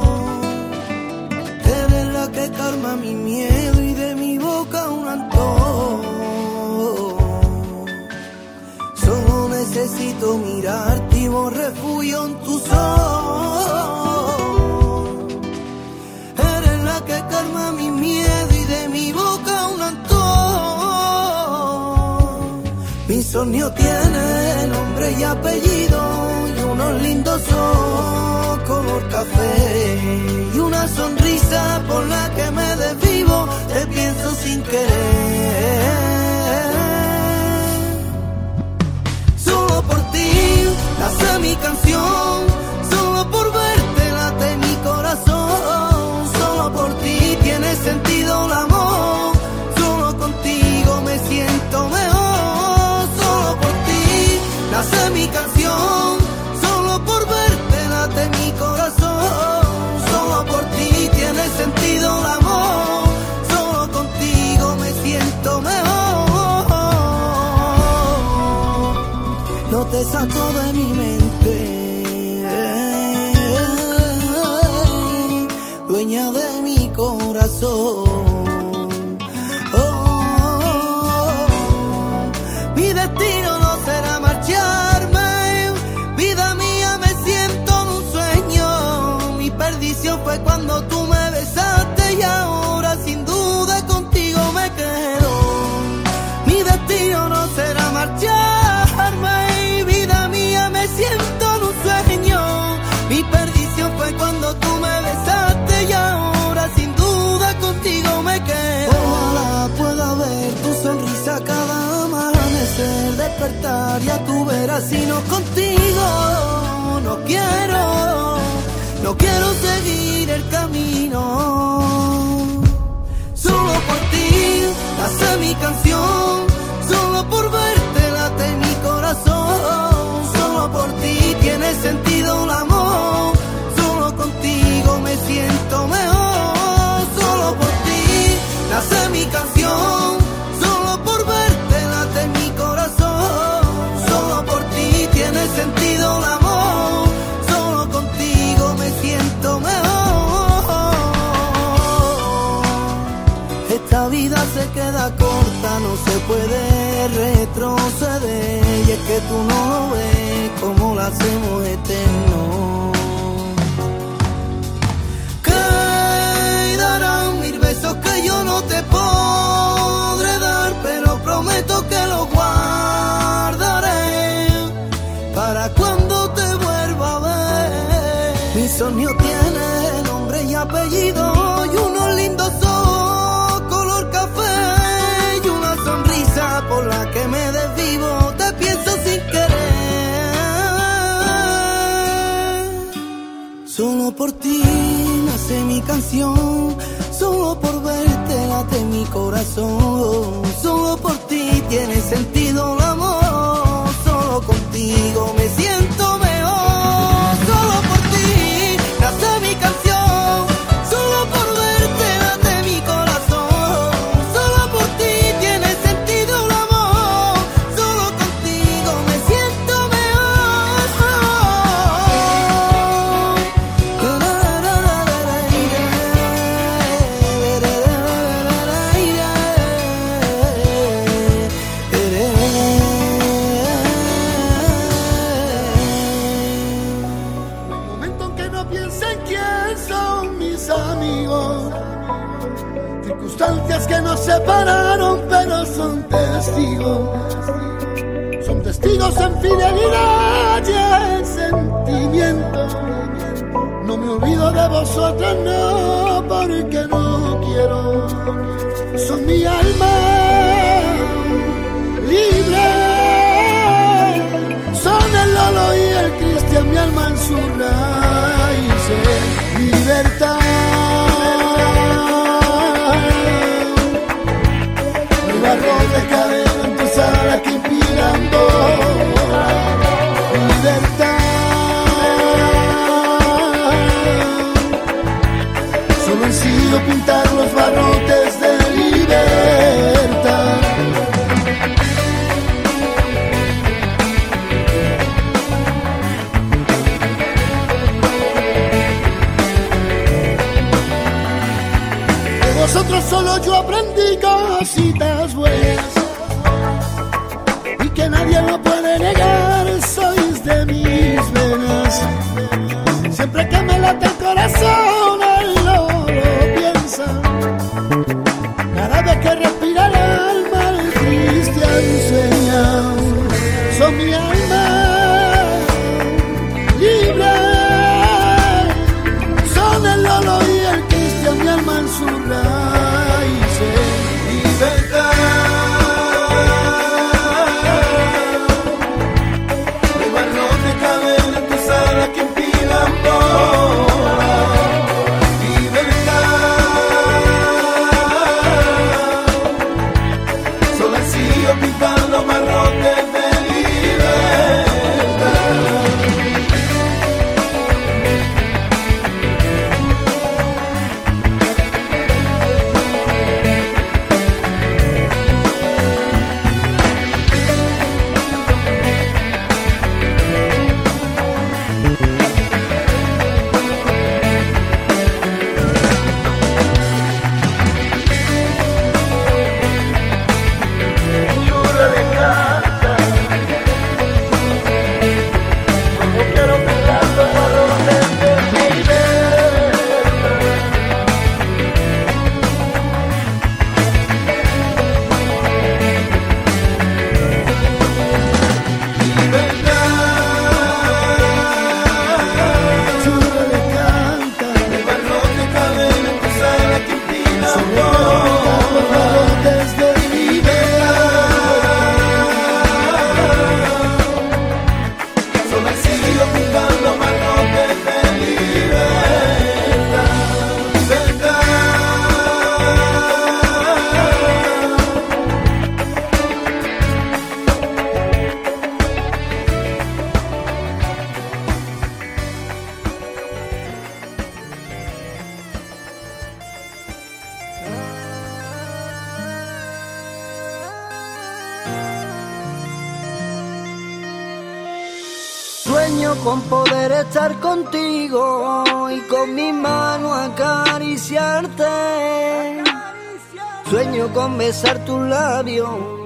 Eres la que calma mi miedo y de mi boca un antojo. Solo necesito mirarte y vos refugio en tus ojos. Eres la que calma mi miedo y de mi boca un antojo. Mi insomnio tiene nombre y apellido y unos lindos ojos color café y una sonrisa por la que me desvivo, te pienso sin querer. Solo por ti nace mi canción, solo por verte late mi corazón, solo por ti tiene sentido el amor, solo contigo me siento mejor, solo por ti nace mi canción, solo por verte late mi corazón, solo por ti tiene sentido el amor, solo contigo me siento mejor. No te saco de mi mente, dueña de mi corazón. Oh, mi destino no será marcharme, vida mía me siento en un sueño. Mi perdición fue cuando tú me besaste y ahora sin duda contigo me quedo. Mi destino no será marcharme, vida mía me siento en un sueño. Mi perdición fue cuando tú me besaste y ahora sin duda contigo me quedo. Ojalá pueda ver tu sonrisa cada amanecer, despertar y a tu veras, si no contigo no quiero, no quiero seguir el camino. Solo por ti nace mi canción, solo por verte late mi corazón, solo por ti tiene sentido el amor, solo contigo me siento mejor, solo por ti nace mi canción, solo por verte late mi corazón, solo por ti tiene sentido el amor, solo contigo me siento mejor. Esta vida se queda corta, no se puede retroceder, y es que tú no lo ves como lo hacemos eterno. Quedarán mil besos que yo no te podré dar, pero prometo que los guardaré para cuando te vuelva a ver. Mi sueño tiene nombre y apellido y unos lindos ojos color café y una sonrisa por la que me desvivo, te pienso sin querer. Solo por ti nace mi canción, solo por verte late mi corazón, solo por ti tiene sentido el amor, solo contigo me siento mejor, solo por ti nace mi canción, solo por verte late mi corazón, solo por ti tiene sentido el amor, solo contigo me siento mejor. Circunstancias que nos separaron, pero son testigos. Son testigos en fidelidad y en sentimiento. No me olvido de vosotras, no, porque no quiero. Son mi alma libre, son el sus raíces. Libertad. El barro de cadena en tus alas que inspiran volar. Libertad. Solo han sido pintar los barrotes de libertad. De vosotros solo yo aprendí cositas buenas y que nadie lo puede negar, sois de mis venas. Siempre que me late el corazón, él lo, lo piensa. Cada vez que respira el alma, el cristian sueña. Son mi alma libre. Son el Lolo y el cristian, mi alma en sus raíces. Libertad. De barro de cadena en tus alas que empilan volar. Libertad. Solo han sido pintando barrotes de Sueño con poder estar contigo y con mi mano acariciarte. Sueño con besar tus labios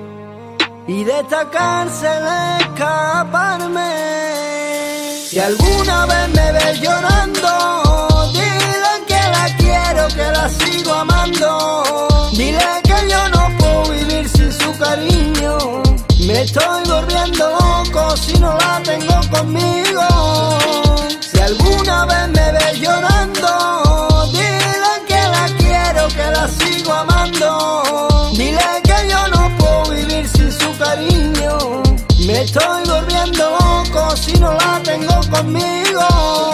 y de esta cárcel escaparme. Si alguna vez me ves llorando, dile que la quiero, que la sigo amando. Dile que yo no puedo vivir sin su cariño. Me estoy volviendo loco si no la tengo conmigo. Si alguna vez me ves llorando, dile que la quiero, que la sigo amando. Dile que yo no puedo vivir sin su cariño. Me estoy volviendo loco si no la tengo conmigo.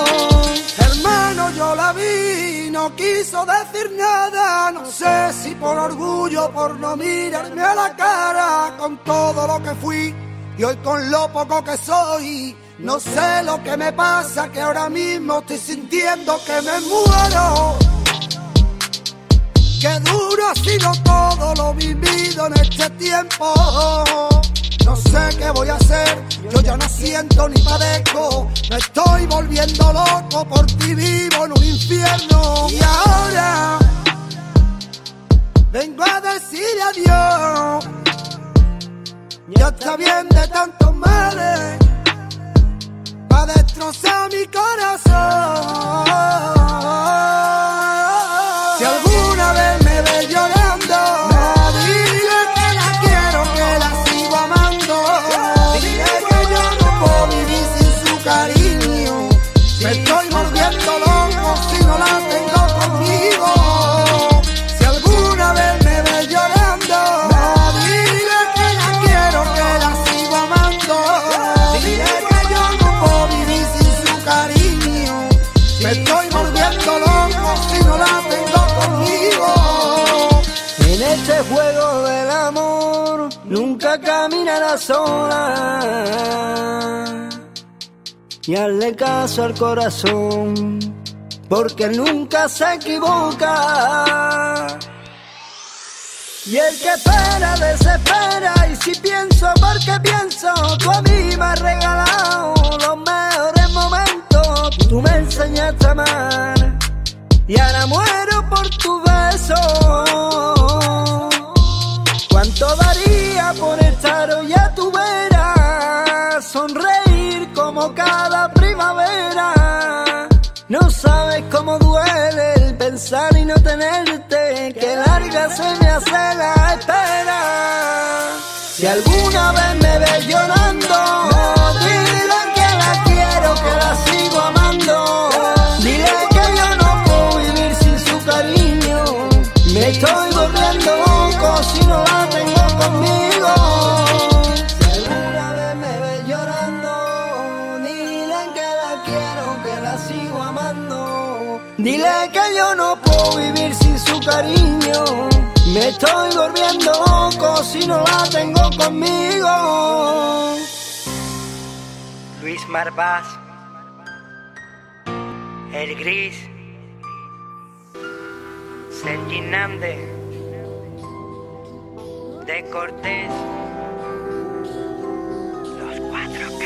Hermano, yo la vi, no quiso decir nada. No sé si por orgullo, por no mirarme a la cara. Con todo lo que fui y hoy con lo poco que soy, no sé lo que me pasa, que ahora mismo estoy sintiendo que me muero. Qué duro ha sido todo lo vivido en este tiempo. No sé qué voy a hacer, yo ya no siento ni padezco. Me estoy volviendo loco, por ti vivo en un infierno. Y ahora vengo a decir adiós. Ya está bien de tantos males, pa' destrozar mi corazón. Si alguna vez me ves llorando, dile que la quiero, que la sigo amando. Dile que yo no puedo vivir sin su cariño. Me estoy volviendo loco si no la tengo conmigo. Si alguna vez me ves llorando, dile que la quiero, que la sigo amando. Dile que yo no puedo vivir sin su cariño. nunca caminará sola. Y hazle caso al corazón, porque él nunca se equivoca. Y el que espera desespera, y si pienso porque pienso, tú a mí me has regalado los mejores momentos. Tú me enseñaste a amar y ahora muero por tu beso. ¿Cuánto daría por estar hoy a tu vera? Sonreír como cada primavera. No sabes cómo duele el pensar y no tenerte, que larga se me hace la espera. Si alguna vez me ves llorando, dile que la quiero, que la sigo amando. Dile que yo no puedo vivir sin su cariño. Me estoy volviendo loco si no la tengo conmigo. Si alguna vez me ves llorando, dile que la quiero, que la sigo amando. Dile que yo no puedo vivir sin su cariño. Me estoy volviendo loco si no la tengo conmigo. Luis Marvás, El Gris, Sergi Nández, De Cortés, Los cuatro K.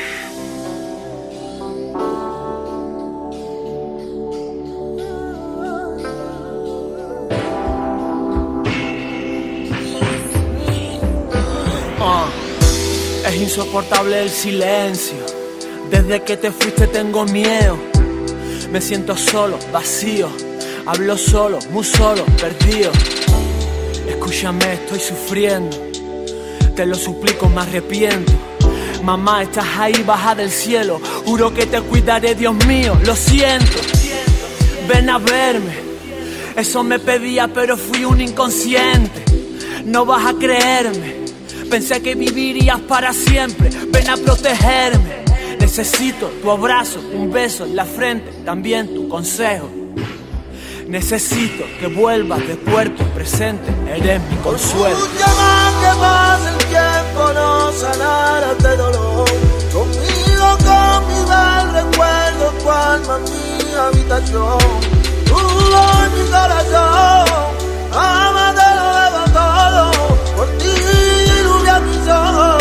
Uh, es insoportable el silencio. Desde que te fuiste tengo miedo. Me siento solo, vacío. Hablo solo, muy solo, perdido. Escúchame, estoy sufriendo. Te lo suplico, me arrepiento. Mamá, estás ahí, baja del cielo. Juro que te cuidaré, Dios mío, lo siento. Ven a verme. Eso me pedía, pero fui un inconsciente. No vas a creerme. Pensé que vivirías para siempre. Ven a protegerme. Necesito tu abrazo, un beso en la frente, también tu consejo. Necesito que vuelvas de cuerpo presente. Eres mi consuelo. Mucho más que pase el tiempo no sanará este dolor. Conmigo convive el recuerdo, tu alma en mi habitación. Tu voz en mi corazón. Ama, te lo debo todo. Por ti lluvia mis ojos.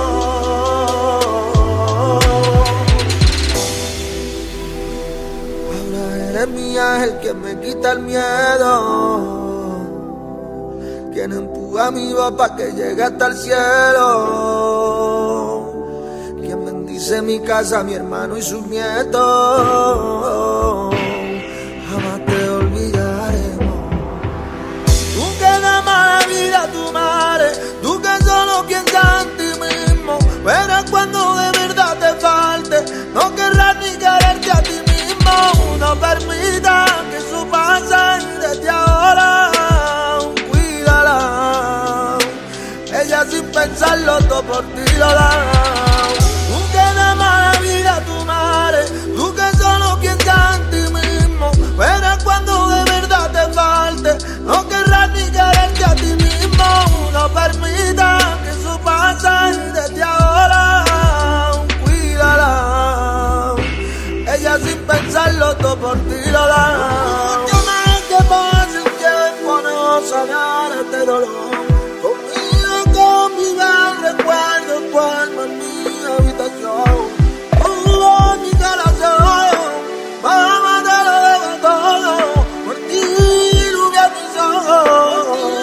Ahora eres mi ángel que me quita el miedo, quien empuja mi voz para que llegue hasta el cielo, quien bendice mi casa, mi hermano y sus nietos. Jamás te olvidaremos. Tú que das más la vida a tu madre, tú que solo piensas en ti mismo. Verás cuando de verdad te falte, no querrás ni quererte a ti mismo. No permita que eso pase desde ahora. Cuídala, ella sin pensarlo todo por ti lo da. Tú que das más la vida a tu madre, tú que solo piensas en ti mismo. Verás cuando de verdad te falte, no querrás ni quererte a ti mismo. No permita que eso pase desde ahora. Cuídala, ella sin pensarlo todo por ti lo da. Mucho más que pase el tiempo no sanará este dolor. Conmigo convive el recuerdo, tu alma en mi habitación. Tu voz en mi corazón. Mamá, te lo debo todo. Por ti lluvia mis ojos.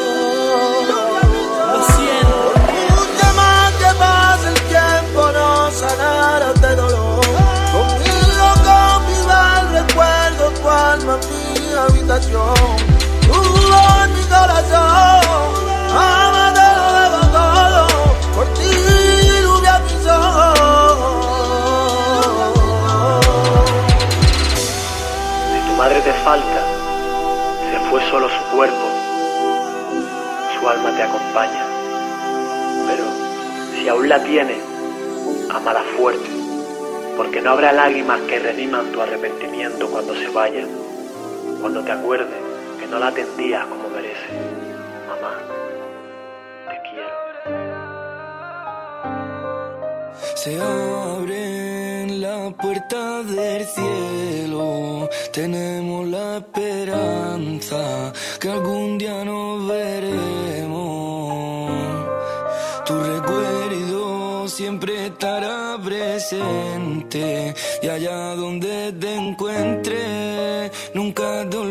Lo siento. Mucho más que pase el tiempo no sanará este dolor. Conmigo convive el recuerdo, tu alma en mi habitación. Tu voz en mi corazón. Mamá, te lo debo todo. Por ti lluvia mis ojos. Si tu madre te falta, se fue solo su cuerpo, su alma te acompaña. Pero si aún la tienes, ámala fuerte, porque no habrá lágrimas que rediman tu arrepentimiento cuando se vaya, cuando te acuerdes que no la atendías como merece. Mamá, te quiero. Se abren las puertas del cielo, tenemos la esperanza que algún día nos veremos. Tu recuerdo siempre estará presente y allá donde te encuentres nunca te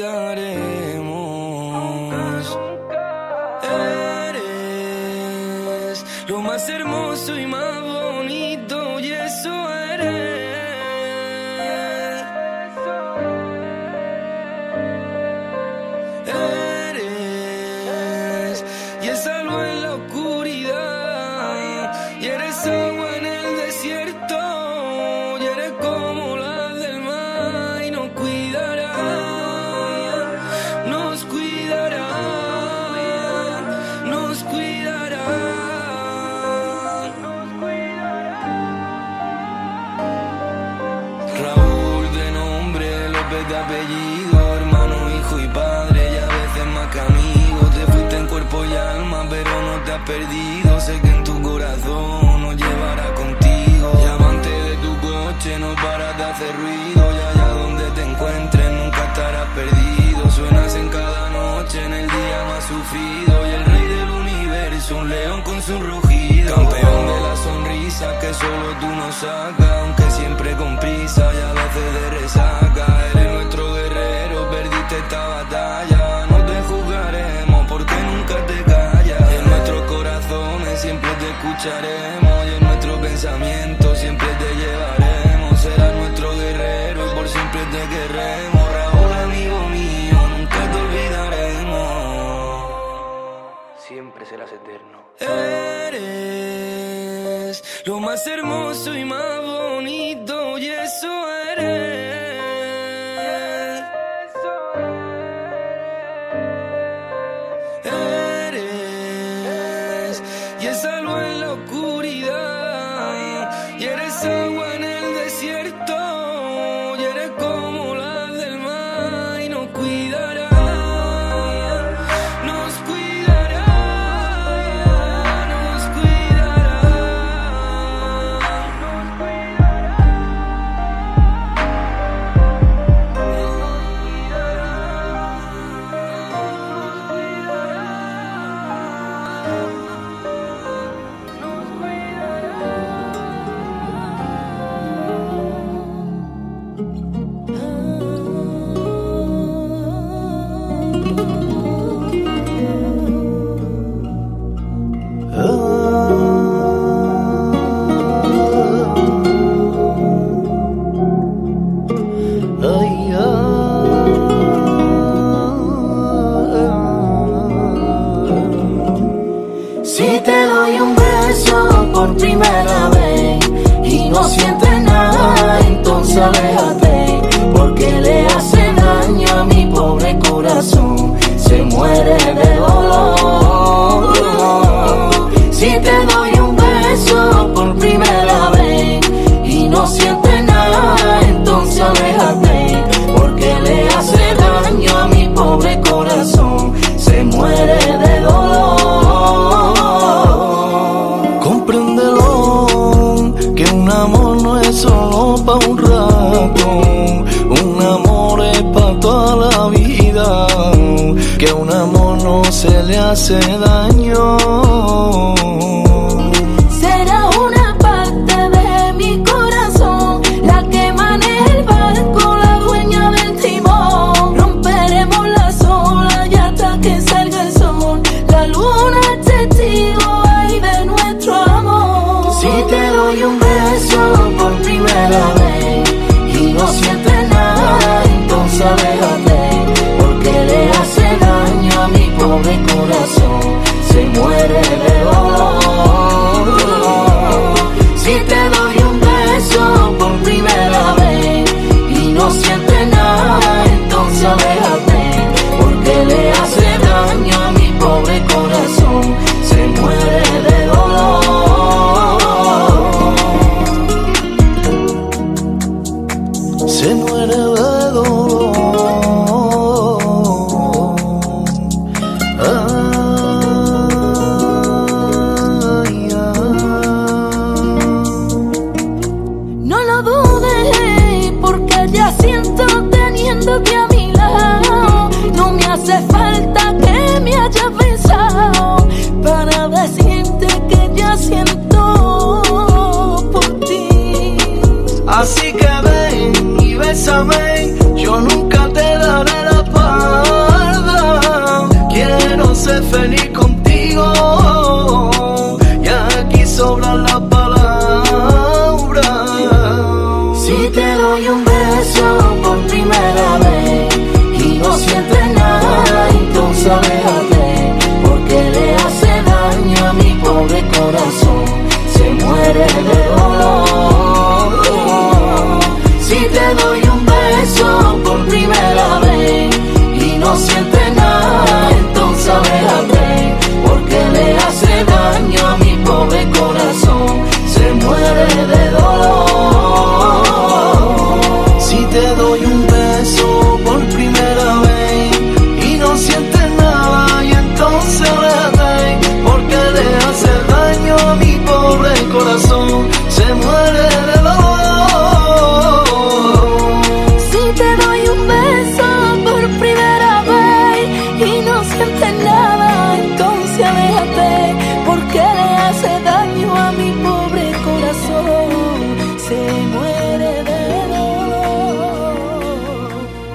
olvidaremos. Eres lo más hermoso y más bonito y eso eres. Eres y es algo en la oscuridad y eres agua en el desierto y eres como la del mar y nos cuidará, nos cuidará, nos cuidará. Raúl de nombre, López de apellido, hermano, hijo y padre y a veces más que amigo. Te fuiste en cuerpo y alma pero no te has perdido. Sé que en tu corazón nos llevará contigo. Y amante de tu coche no paras de hacer ruido. Y allá donde te encuentres nunca estarás perdido. Suenas en cada noche en el día más sufrido. Y el rey del universo, un león con su rugido. Campeón de la sonrisa que solo tú nos sacas, aunque siempre con prisa y a veces de resaca. Eres nuestro guerrero, perdiste esta batalla. No te juzgaremos porque nunca te callas. En nuestros corazones siempre te escucharemos y en nuestro pensamiento siempre te llevaremos. Serás nuestro guerrero y por siempre te querremos. Raúl, amigo mío, nunca te olvidaremos. Siempre serás eterno. Eres lo más hermoso y más bonito y eso eres. Eres y es algo en la oscuridad y eres agua en el desierto y eres como la del mar y nos cuidará, nos cuidará, nos cuidará, nos Ay, ay. Si te doy un beso por primera vez y no sientes nada, entonces aléjate, porque le hace daño a mi pobre corazón, se muere de dolor. Si te doy un beso por primera vez y no sientes nada, entonces aléjate, porque le hace daño a mi pobre corazón, se muere de dolor. Compréndelo, que un amor no es solo pa' un rato, un amor es pa' toda la vida, que a un amor no se le hace daño. Será una parte de mi corazón la que maneja el barco, la dueña del timón. Romperemos las olas y hasta que salga el sol, la luna es testigo ahí de nuestro amor. Si te doy un beso por primera vez y no sientes nada, entonces aléjate, porque le hace daño a mi pobre corazón, se muere de dolor. siente nada, entonces aléjate, porque le hace daño a mi pobre corazón, se muere de dolor. Si te doy un beso por primera vez y no sientes nada, y entonces aléjate, porque le hace daño a mi pobre corazón, se muere de dolor. Si te doy un beso por primera vez y no sientes nada, entonces aléjate, porque le hace daño a mi pobre corazón, se muere de dolor.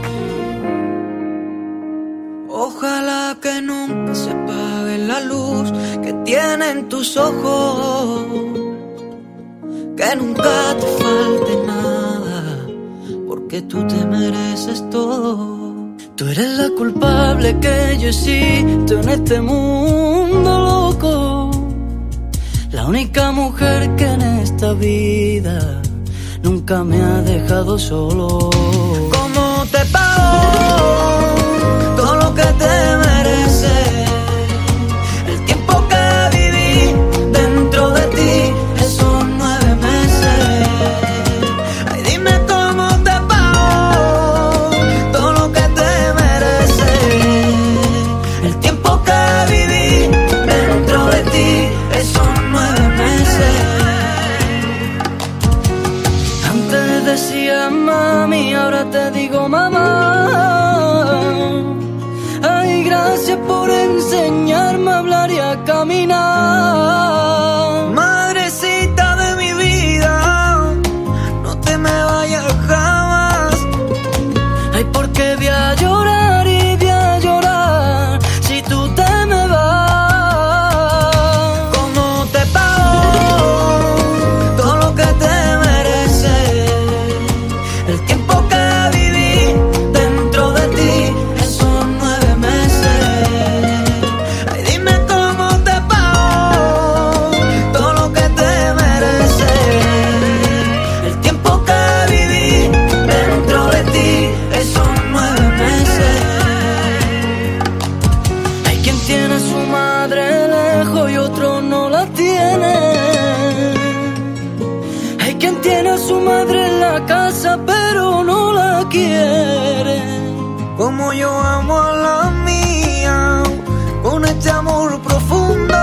Ojalá que nunca se apague la luz que tienen tus ojos, que nunca te falte nada, porque tú te mereces todo. Tú eres la culpable que yo existo en este mundo loco, la única mujer que en esta vida nunca me ha dejado solo. ¿Cómo te pago todo lo que te mereces? El tiempo que viví dentro de ti, esos nueve meses. Ay, dime cómo te pago todo lo que te mereces. El tiempo que viví dentro de ti, esos nueve meses. Antes decía mami, ahora te digo mamá. Ay, gracias por enseñarme a hablar y a caminar. Madrecita de mi vida, no te me vayas jamás. Ay, porque voy a llorar y voy a llorar si tú te me vas. ¿Cómo te pago todo lo que te mereces? El tiempo que viví dentro de ti, esos nueve meses. Ay, dime cómo te pago todo lo que te mereces. El tiempo que viví dentro de ti, esos nueve meses. Hay quien tiene a su madre lejos y otro no la tiene. Hay quien tiene a su madre en la casa pero no la quiere. Como yo amo a la mía, con este amor profundo,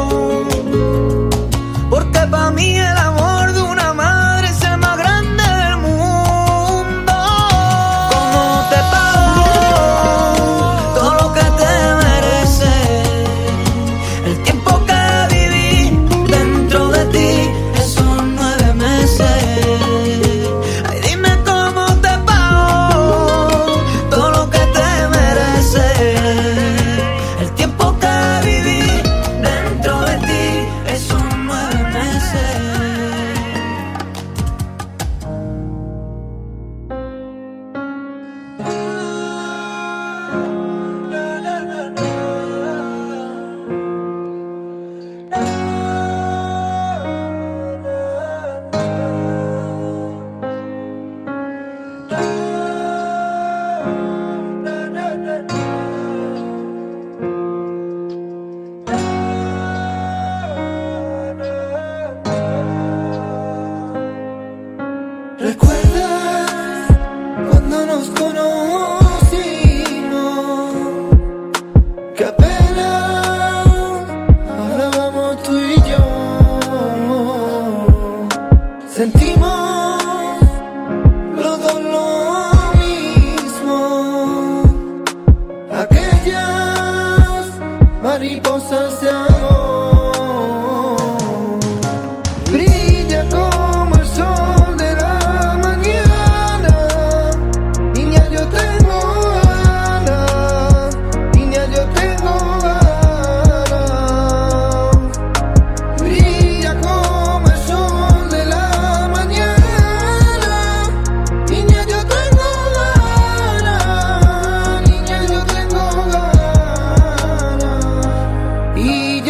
porque para mí el amor de una madre es el más grande del mundo. ¿Cómo te pago todo lo que te mereces? El tiempo que viví dentro de ti, esos nueve meses. Ay, dime cómo te pago todo lo que te mereces. El tiempo que viví dentro de ti, esos nueve meses. ¿Recuerdas cuando nos conocimos? Que apenas hablábamos tú y yo. Sentimos los dos lo mismo. Aquellas mariposas de amor. Brilla como el sol de la mañana. Niña, yo tengo ganas. Niña, yo tengo ganas. Brilla como el sol de la mañana. Niña, yo tengo ganas. Niña, yo tengo ganas. Y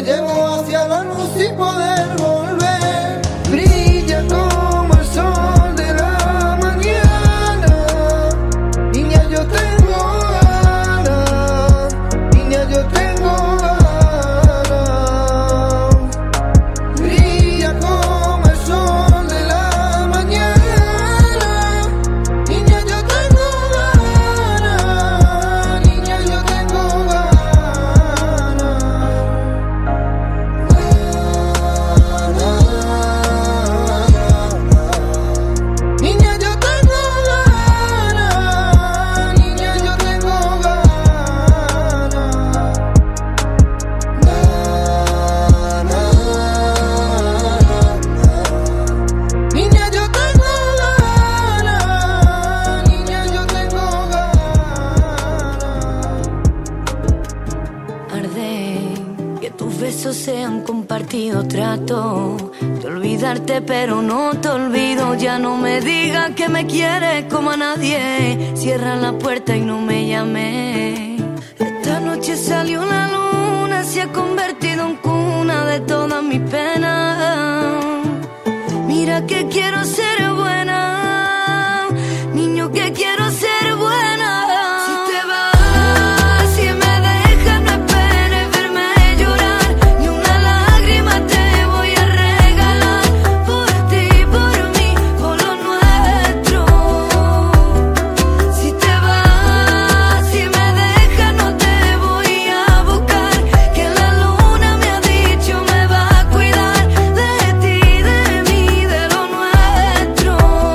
llevo hacia la luz sin poder volver. Brilla como el sol de la mañana. Niña, yo tengo ganas. Niña, yo tengo ganas. Brilla como el sol de la mañana. Niña, yo tengo ganas. Niña, yo tengo ganas. Niña, yo tengo ganas. Niña, yo tengo ganas. Niña, yo tengo ganas. Niña, yo tengo ganas. Arde, que tus besos se han compartido. Trato de olvidarte, pero no te olvido. Ya no me digas que me quieres como a nadie. Cierra la puerta y no me llames. Esta noche salió la luna, se ha convertido en cuna de todas mis penas. Mira que quiero ser buena, niño, que quiero ser buena. Si te vas, si me dejas, no esperes verme llorar. Ni una lágrima te voy a regalar. Por ti, por mí, por lo nuestro. Si te vas, si me dejas, no te voy a buscar. Que la luna me ha dicho me va a cuidar. De ti, de mí, de lo nuestro.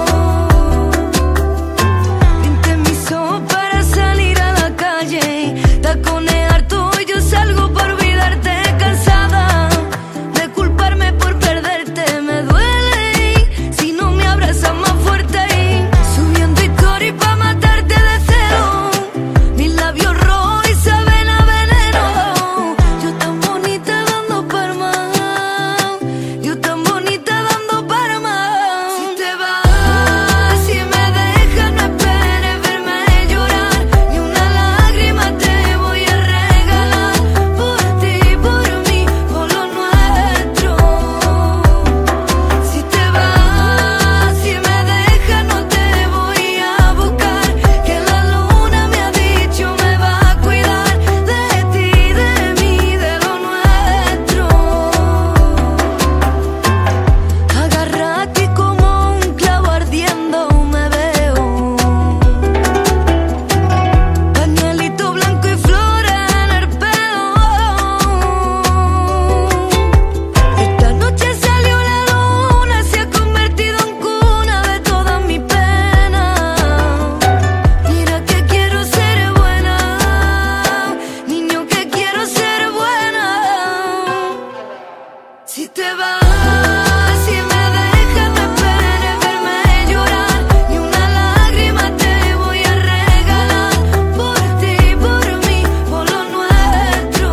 Pinté mis ojos para salir a la calle, taconear tú y yo salgo para olvidarte. Cansada de culparme por perderte, me duele si no me abrazas más fuerte. Subiendo historia para matarte de cero, mis labios rojos y saben a veneno. Yo tan bonita dando para más, yo tan bonita dando para más. Si te vas, si me dejas, no esperes verme llorar. Ni una lágrima te voy a regalar. Por ti, por mí, por lo nuestro. Si te vas, si me dejas, no te voy a buscar. Que la luna me ha dicho me va a cuidar. De ti, de mí, de lo nuestro. Agarrate como un clavo ardiendo me veo. Pañuelito blanco y flores en el pelo. Esta noche salió la luna, se ha convertido en cuna de todas mis penas. Mira que quiero ser buena, niño, que quiero ser buena. Si te vas, si me dejas, no esperes verme llorar. Ni una lágrima te voy a regalar. Por ti, por mí, por lo nuestro.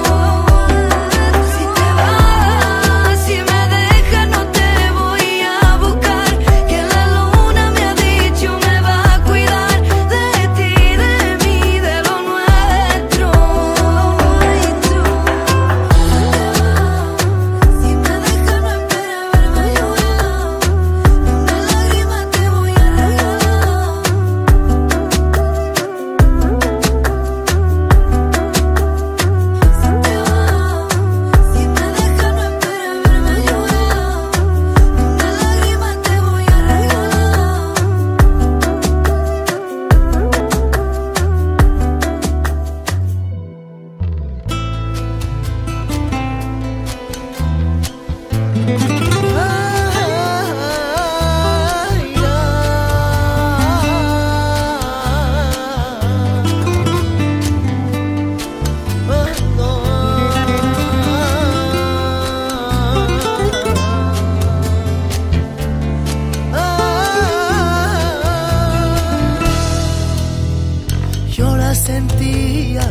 Si te vas, si me dejas, no te voy a buscar. Que la luna me ha dicho me va a cuidar. De ti, de mí, de lo nuestro. Si me dejas, no esperes verme llorar. Ni una lágrima te voy a regalar. Si me dejas, no esperes verme llorar. Ni una lágrima te voy a Yo la sentía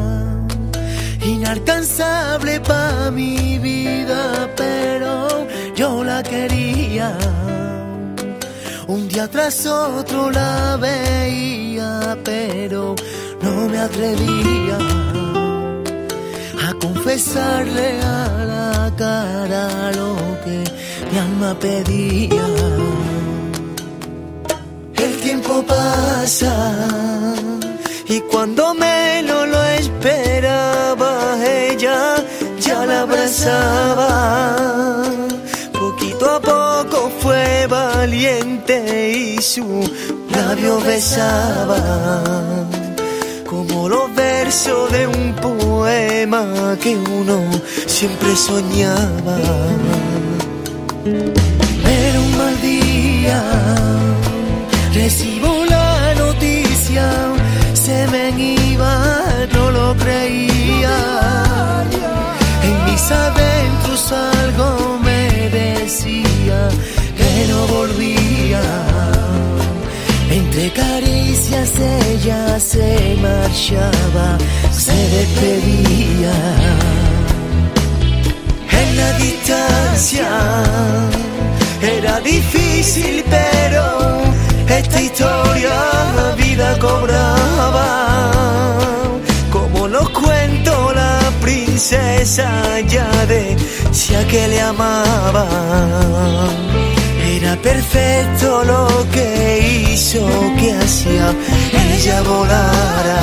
inalcanzable para mi vida, pero yo la quería. Un día tras otro la veía, pero no me atrevía a confiar confesarle a la cara lo que mi alma pedía. El tiempo pasa y cuando menos lo esperaba, ella ya la abrazaba. Poquito a poco fue valiente y su labio besaba, como los versos de un poema que uno siempre soñaba. Pero un mal día recibo la noticia, se me iba, no lo creía. En mis adentros algo me decía que no volvía. Entre caricias ella se marchaba, se despedía. En la distancia era difícil, pero esta historia vida cobraba. Como nos cuento, la princesa ya decía que le amaba. Era perfecto lo que hizo que hacia ella volara.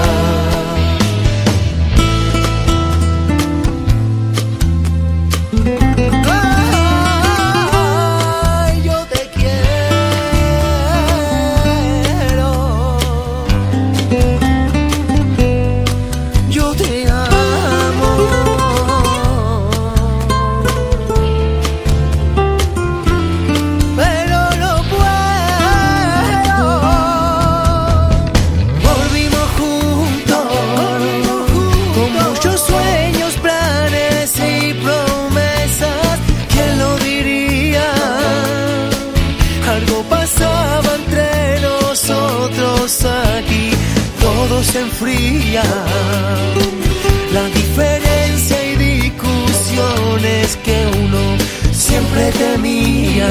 Se enfría la diferencia y discusiones que uno siempre temía.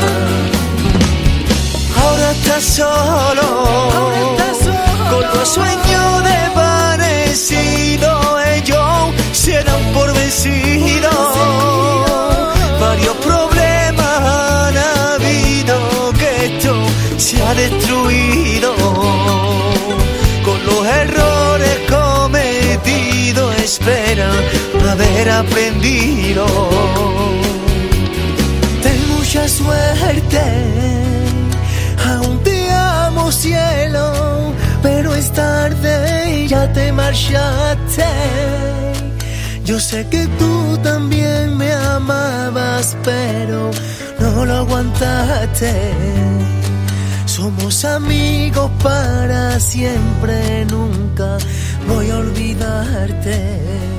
Ahora está solo, con los sueños desvanecidos, ellos se dan por vencidos. Varios problemas han habido, que esto se ha destruido. Los errores cometidos esperan haber aprendido. Ten mucha suerte, aún te amo cielo, pero es tarde, ya te marchaste. Yo sé que tú también me amabas, pero no lo aguantaste. Somos amigos para siempre, nunca voy a olvidarte.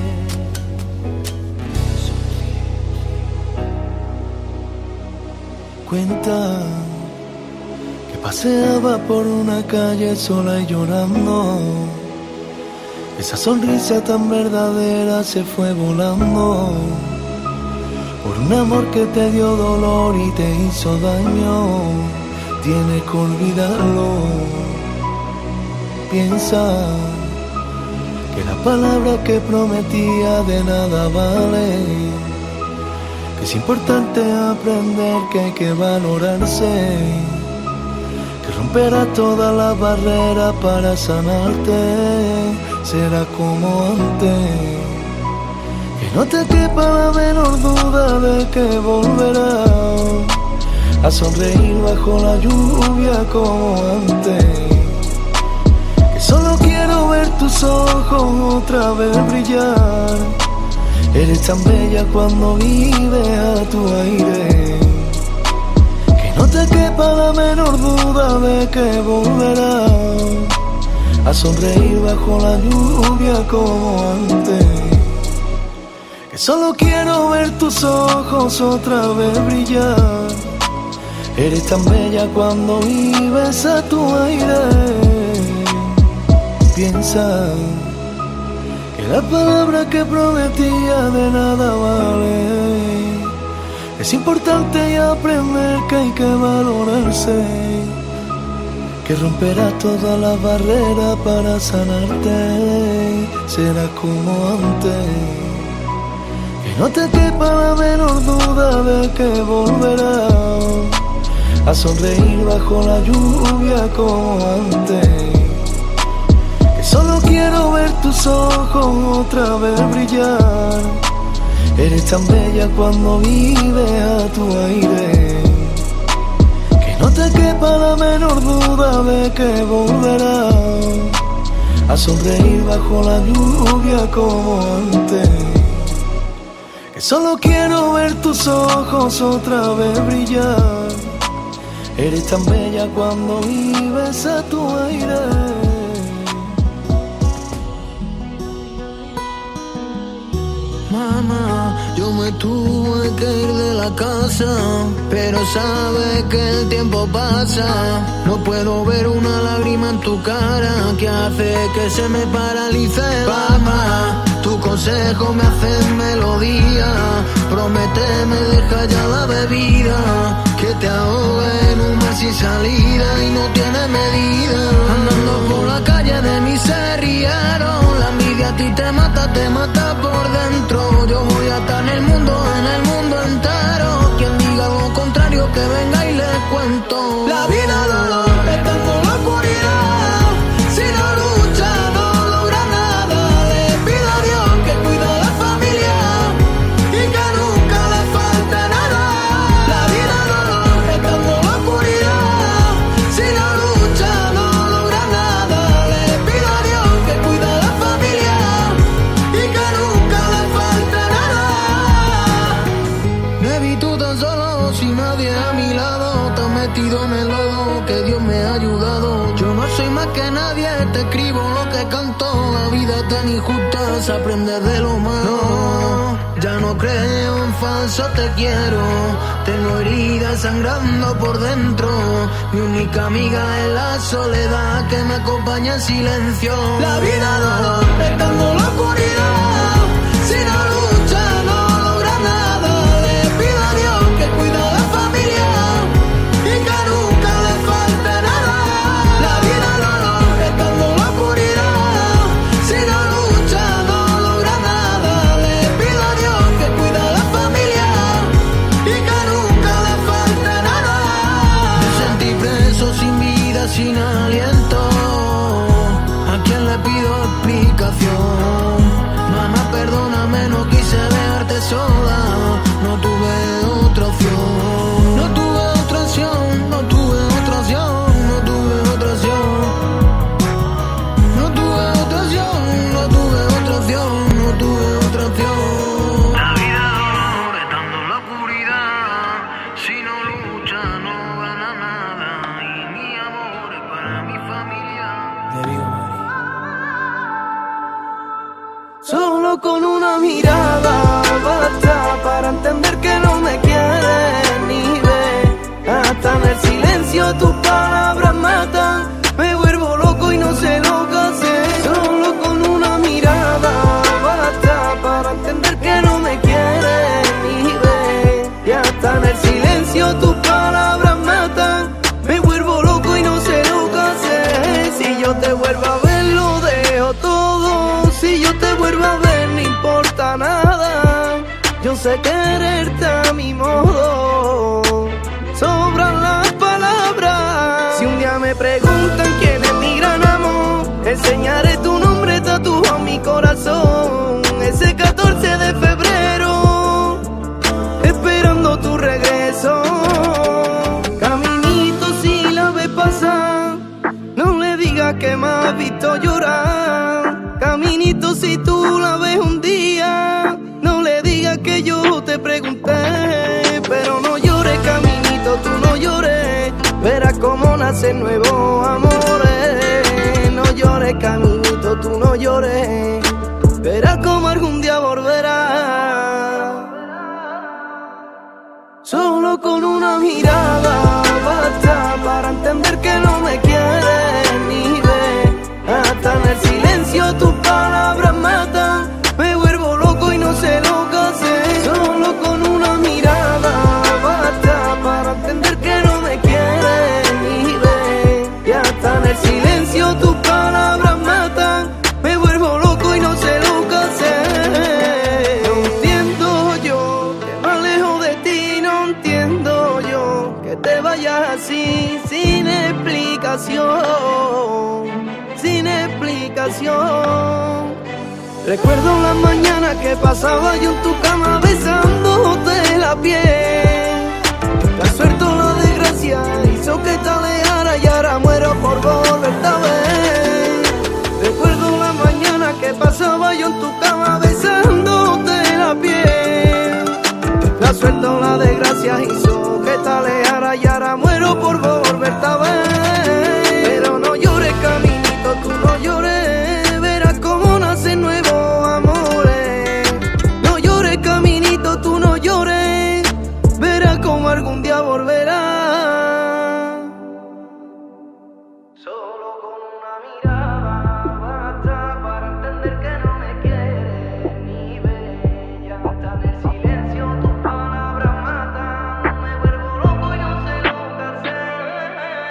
Cuenta que paseaba por una calle sola y llorando. Esa sonrisa tan verdadera se fue volando. Por un amor que te dio dolor y te hizo daño. Tienes que olvidarlo. Piensa que la palabra que prometía de nada vale. Que es importante aprender que hay que valorarse. Que romperás todas las barreras para sanarte. Será como antes. Que no te quepa la menor duda de que volverás a sonreír bajo la lluvia como antes. Que solo quiero ver tus ojos otra vez brillar. Eres tan bella cuando vives a tu aire. Que no te quepa la menor duda de que volverás a sonreír bajo la lluvia como antes. Que solo quiero ver tus ojos otra vez brillar. Eres tan bella cuando vives a tu aire. Piensa que la palabra que prometía de nada vale. Es importante aprender que hay que valorarse. Que romperás todas las barreras para sanarte. Será como antes. no te quepa la menor duda de que volverá a sonreír bajo la lluvia como antes. Que solo quiero ver tus ojos otra vez brillar. Eres tan bella cuando vives a tu aire. Que no te quepa la menor duda de que volverá a sonreír bajo la lluvia como antes. Que solo quiero ver tus ojos otra vez brillar. Eres tan bella cuando vives a tu aire. Mamá, yo me tuve que ir de la casa, pero sabes que el tiempo pasa. No puedo ver una lágrima en tu cara que hace que se me paralice el alma. Tu consejo me hace melodía, prométeme deja ya la bebida, que te ahogue en un mar sin salida y no tiene medida. Andando por la calle de mi serriero, la envidia a ti te mata, te mata por dentro. Yo voy a estar en el mundo, en el mundo entero. Quien diga lo contrario que venga y les cuento. La vida dolor, estando en la oscuridad, si no lucha no logra nada. Le pido a Dios que cuide a la familia y que nunca le falte nada. La vida dolor, estando en la oscuridad, si no lucha no logra nada. Le pido a Dios que cuide a la familia y que nunca le falte nada. Me vi tú tan solo, sin nadie a mi lado, tan metido en el lodo que Dios me ha ayudado. Yo no soy más que nadie, te escribo lo que canto. La vida tan injusta, se aprende de lo malo. No, ya no creo en falso te quiero, tengo heridas sangrando por dentro. Mi única amiga es la soledad que me acompaña en silencio. La vida dolor, estando en la oscuridad, si no lucha no logra nada. Le pido a Dios que cuide a la familia y que nunca le falte nada. La vida dolor, estando en la oscuridad, si no lucha no logra nada. Le pido a Dios que cuide a la familia y que nunca le falte nada. Me sentí preso sin vida, sin aliento. ¿A quién le pido explicación? Mamá, perdóname, no quise dejarte sola. No tuve otra opción. No tuve otra opción, no tuve otra opción, no tuve otra opción. No tuve otra opción, no tuve otra opción, no tuve otra opción. La vida dolor, estando en la oscuridad, si no lucha no gana nada. Y mi amor es para mi familia. Solo con una mirada basta para entender que no me quieres ni ver. Hasta en el silencio tus palabras matan. Me vuelvo loco y no sé lo que hacer. Solo con una mirada basta para entender que no me quieres ni ver. Y hasta en el silencio tus palabras matan. Me vuelvo loco y no sé lo que hacer. Si yo te vuelvo a ver lo dejo todo. Si yo te vuelvo a ver no importa nada. Yo sé quererte a mi modo. Sobran las palabras. Si un día me preguntan quién es mi gran amor, enseñaré tu nombre tatuado en mi corazón. Ese catorce de febrero, esperando tu regreso. Caminito si la ves pasar, no le digas que me has visto llorar. Caminito si tú la ves un día, no le digas que yo te pregunté. Pero no llores, caminito, tú no llores. Verás cómo nacen nuevos amores. No llores, caminito, tú no llores. Verás cómo algún día volverá. Solo con una mirada basta para entender que no me quieres ni ver. Hasta en el silencio tus palabras matan. Me vuelvo loco y no sé lo que hacer. Solo con una mirada basta para entender que no me quieres ni ver. Y hasta en el silencio tus palabras matan. Me vuelvo loco y no sé lo que hacer. No entiendo vayas así, sin explicación, sin explicación. Recuerdo las mañanas que pasaba yo en tu cama besándote la piel. La suerte o la desgracia hizo que te alejara y ahora muero por volverte a ver. Recuerdo las mañanas que pasaba yo en tu cama besándote la piel. La suerte o la desgracia hizo que te alejara y ahora muero por volverte a ver. Pero no llores, caminito, tú no llores, verás cómo nacen nuevos amores. No llores, caminito, tú no llores, verás cómo algún día volverás. Solo con una mirada basta para entender que no me quieres ni ves. Ya está en el silencio, tus palabras matan. Me vuelvo loco y no sé lo que hacer.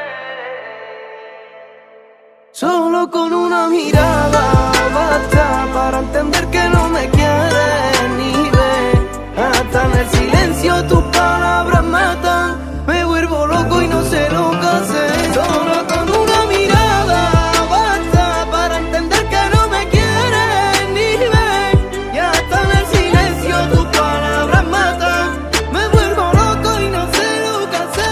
Solo con una mirada basta para entender que no me quieres ni ves. Hasta en el silencio tus palabras matan. Me vuelvo loco y no sé lo que hacer. Solo con una mirada basta para entender que no me quieres ni ves. Y hasta en el silencio tus palabras matan. Me vuelvo loco y no sé lo que hacer.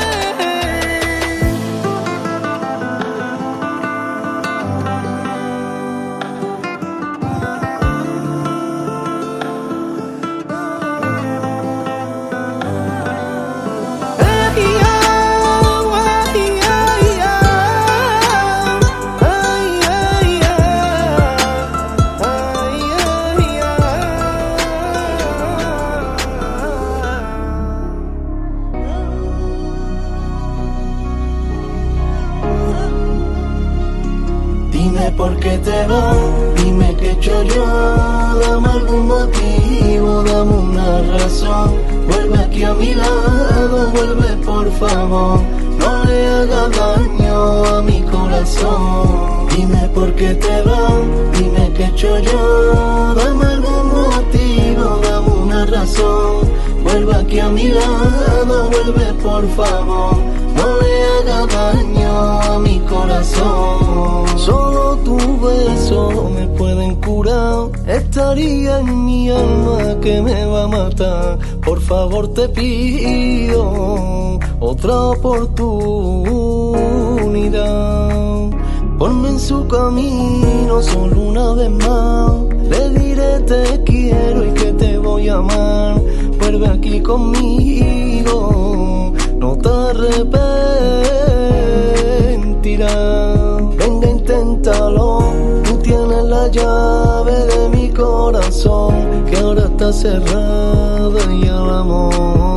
Dime por qué te vas, dime qué he hecho yo, dame algún motivo, dame una razón. Vuelve aquí a mi lado, vuelve por favor, no le hagas daño a mi corazón. Dime por qué te vas, dime qué he hecho yo, dame algún motivo, dame una razón. Vuelve aquí a mi lado, vuelve por favor, no le hagas daño a mi corazón. Solo tu beso me pueden curar, estaría en mi alma que me va a matar. Por favor te pido otra oportunidad. Ponme en su camino solo una vez más. Le diré te quiero y que te voy a amar. Vuelve aquí conmigo, no te arrepentirás. Venga, inténtalo, tú tienes la llave de mi corazón, que ahora está cerrada y al amor,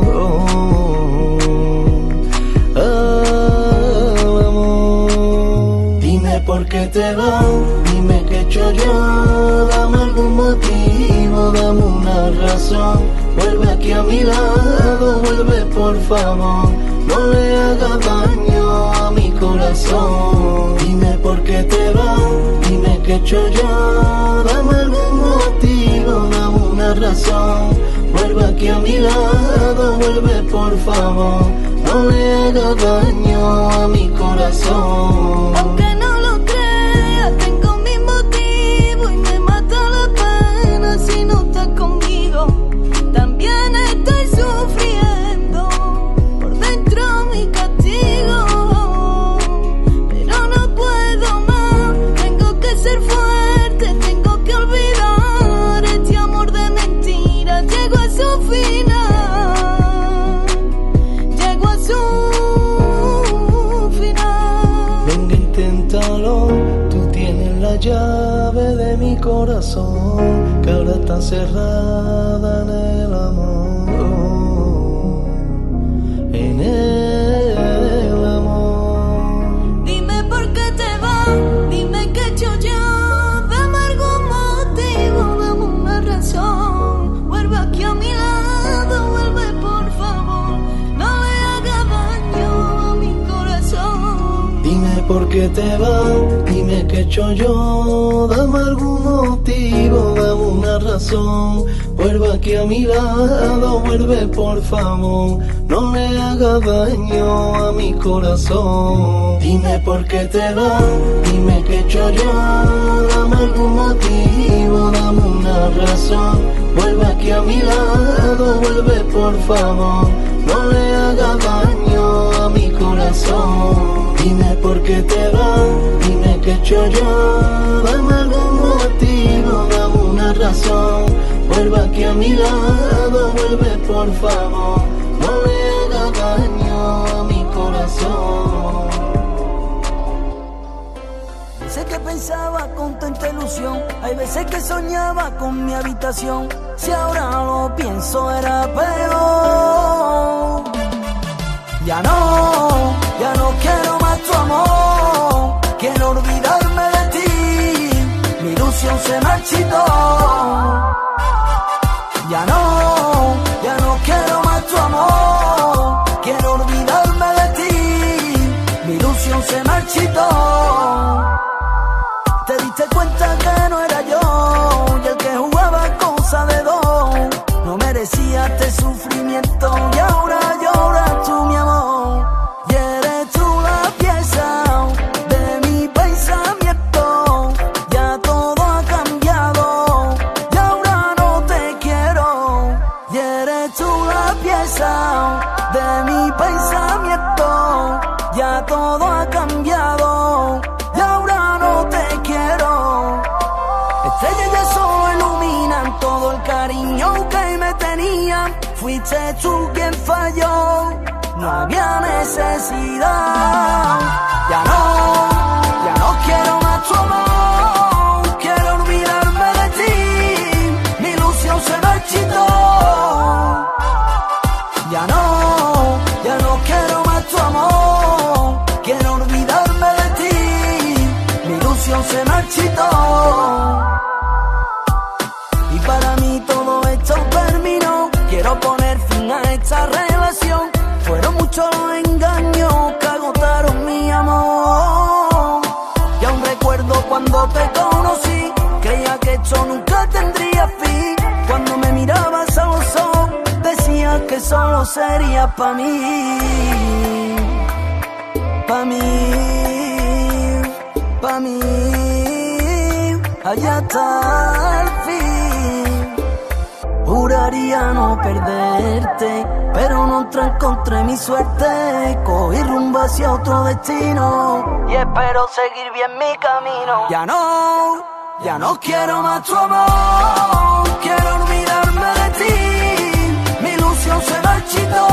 al amor. Dime por qué te vas, dime qué he hecho yo, dame algún motivo, dame una razón. Vuelve aquí a mi lado, vuelve por favor, no le hagas daño a mi corazón. Dime por qué te vas, dime qué he hecho yo, dame algún motivo, dame una razón. Vuelve aquí a mi lado, vuelve por favor, no le hagas daño a mi corazón. Aunque no lo creas, tengo mis motivos y me mata la pena si no estás conmigo. También estoy sufriendo por dentro mi castigo, pero no puedo más, tengo que ser fuerte, tengo que olvidar este amor de mentira. Llego a su final, llego a su final. Venga, inténtalo, tú tienes la llave de mi corazón, que ahora está cerrada en el amor, en el amor. Dime por qué te vas, dime qué he hecho yo, dame algún motivo, dame una razón. Vuelve aquí a mi lado, vuelve por favor, no le hagas daño a mi corazón. Dime por qué te vas, dime qué he hecho yo, dame algún motivo, dame una razón. Vuelve aquí a mi lado, vuelve por favor, no le hagas daño a mi corazón. Dime por qué te vas, dime qué he hecho yo, dame algún motivo, dame una razón. Vuelve aquí a mi lado, vuelve por favor, no le hagas daño a mi corazón. Dime por qué te vas, dime qué he hecho yo, dame algún motivo, dame una razón. Vuelve aquí a mi lado, vuelve por favor, no le hagas daño a mi corazón. Sé que pensaba con tanta ilusión, hay veces que soñaba con mi habitación. Si ahora lo pienso era peor. Ya no, ya no quiero más tu amor, quiero olvidarme de ti, mi ilusión se marchitó. Ya no, ya no quiero más tu amor, quiero olvidarme de ti, mi ilusión se marchitó. Te diste cuenta que no era yo, y el que jugaba cosa de dos, no merecía este sufrimiento, y ahora lloras tú mi amor, y eres tú la pieza de mi pensamiento, ya todo ha cambiado, y ahora no te quiero, y eres tú la pieza de mi pensamiento, ya todo ha cambiado, y ahora no te quiero. Estrellas ya solo iluminan todo el cariño que me tenían. Fuiste tú quien falló, no había necesidad. Ya no, ya no quiero más tu amor, quiero olvidarme de ti, mi ilusión se marchitó. Ya no, ya no quiero más tu amor, quiero olvidarme de ti, mi ilusión se marchitó. Y para mí todo esto terminó, quiero poner fin a esta relación. Fueron muchos los engaños que agotaron mi amor. Y aún recuerdo cuando te conocí, creía que esto nunca tendría fin. Cuando me mirabas a los ojos, decías que solo sería pa' mí, pa' mí, pa' mí, allá hasta el fin. Juraría no perderte, pero no encontré mi suerte. Cogí rumbo hacia otro destino y espero seguir bien mi camino. Ya no, ya no quiero más tu amor, quiero olvidarme de ti, mi ilusión se marchitó.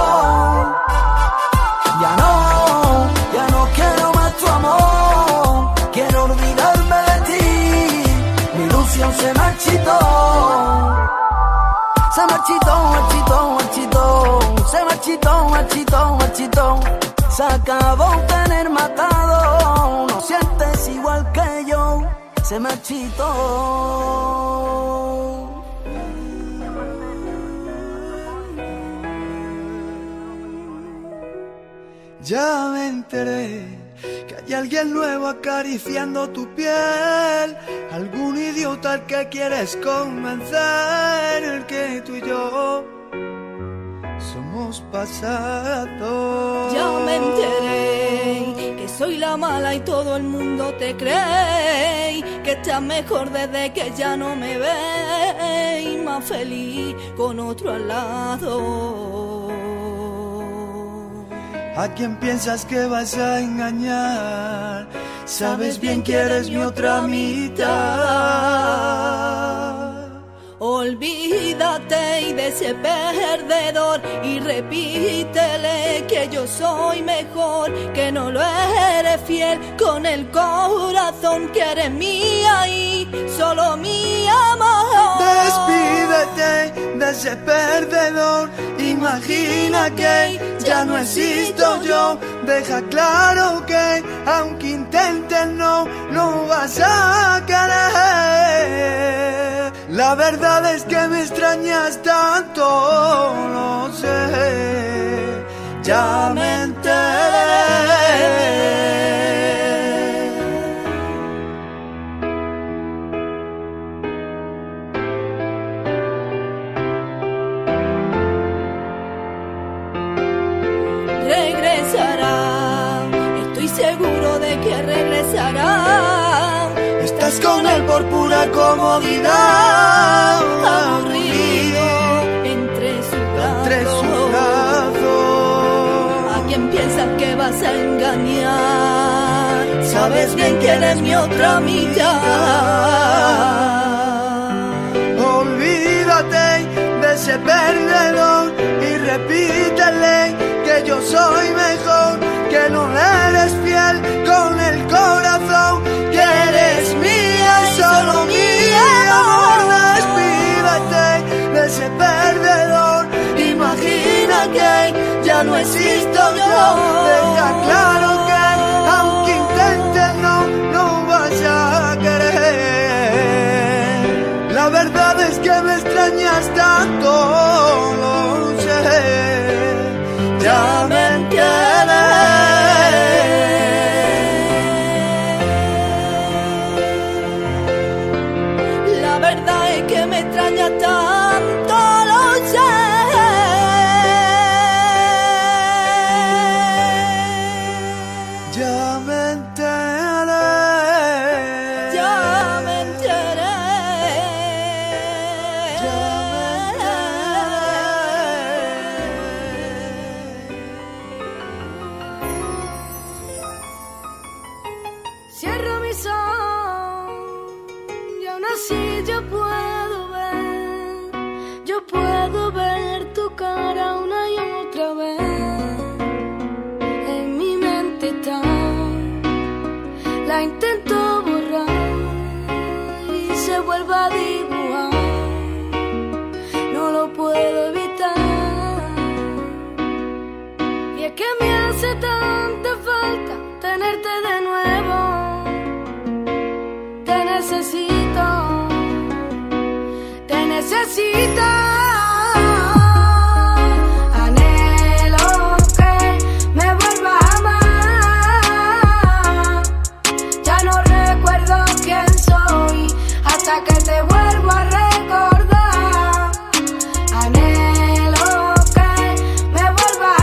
Ya no, ya no quiero más tu amor, quiero olvidarme de ti, mi ilusión se marchitó. Se marchitó, marchitó, marchitó, se marchitó, marchitó, marchitó. Se acabó tener matado, no sientes igual que yo, se marchitó. Ya me enteré que hay alguien nuevo acariciando tu piel, algún idiota al que quieres convencer que tú y yo somos pasado. Ya me enteré que soy la mala y todo el mundo te cree, que estás mejor desde que ya no me ves, y más feliz con otro al lado. ¿A quién piensas que vas a engañar? Sabes bien que eres mi otra mitad. Olvídate de ese perdedor y repítele que yo soy mejor, que no lo eres fiel con el corazón, que eres mía y solo mi amor. Despídete de ese perdedor, imagina que ya no existo yo. Deja claro que aunque intentes no, no vas a querer. La verdad es que me extrañas tanto, lo sé, ya me enteré. regresará. Estoy seguro de que regresará. Estás con él por pura comodidad, aburrido entre su brazo, entre su brazo. ¿A quién piensas que vas a engañar? Sabes bien que eres mi otra mitad. Olvídate de ese perdedor y repítele que yo soy mejor, que no eres fiel con el corazón, que eres mía y solo mía. Despídete de ese perdedor, imagina que ya no existo yo. Deja claro que aunque intentes no, no vas a querer. La verdad es que me extrañas tanto, lo sé, ya me entiendes. La verdad es que me extraña tanto, lo sé. Ya me enteré. Ya me enteré. Ya me Cierro mis ojos y aún así yo puedo ver, yo puedo ver tu cara una y otra vez. En mi mente está, la intento borrar y se vuelve a dibujar. No lo puedo evitar. Y es que me hace tanta falta tenerte de nuevo. Te necesito, te necesito. Anhelo que me vuelvas a amar. Ya no recuerdo quién soy hasta que te vuelvo a recordar. Anhelo que me vuelvas a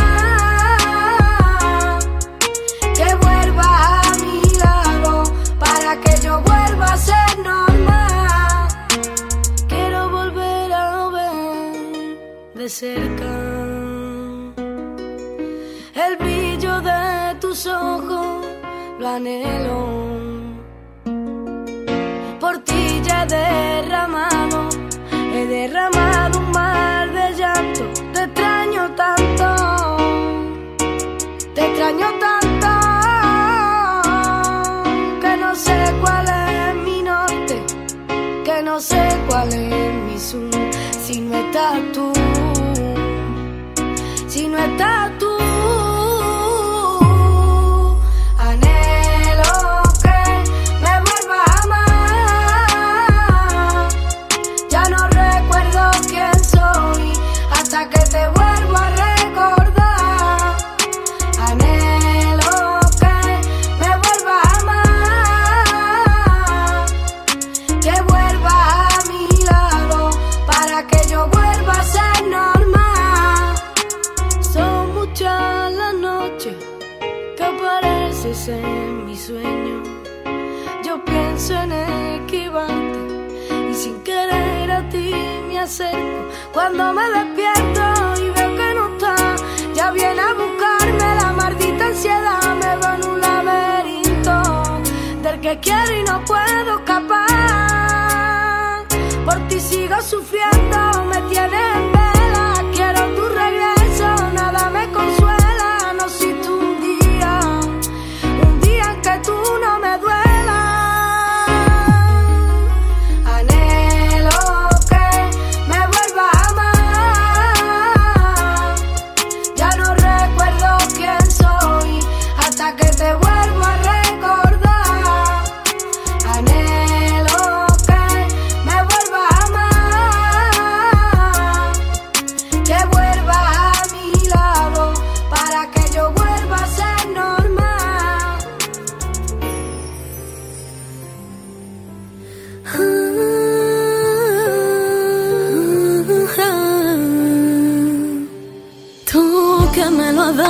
amar, que vuelvas a mi lado para que yo vuelva a ser normal. Quiero volver a ver de cerca el brillo de tus ojos, lo anhelo. Por ti ya he derramado, he derramado un mar de llanto. Te extraño tanto, te extraño tanto, que no sé cuál es mi norte, que no sé cuál es mi sur, si no estás tú, si no estás tú. Anhelo que me vuelvas a amar. Ya no recuerdo quién soy hasta que te vuelvo a recordar. Anhelo que me vuelvas a amar, que vuelvas a mi lado para que yo vuelva a ser normal. Son muchas las noches que apareces en mi sueño. Yo pienso en esquivarte y sin querer a ti me acerco. Cuando me despierto y veo que no estás, ya viene a buscarme la maldita ansiedad. Me veo en un laberinto del que quiero y no puedo escapar. Por ti sigo sufriendo, me tienes en vela. Quiero tu regreso, nada me consuela. No siento un día, un día en que tú no me duelas. Anhelo que me vuelvas a amar.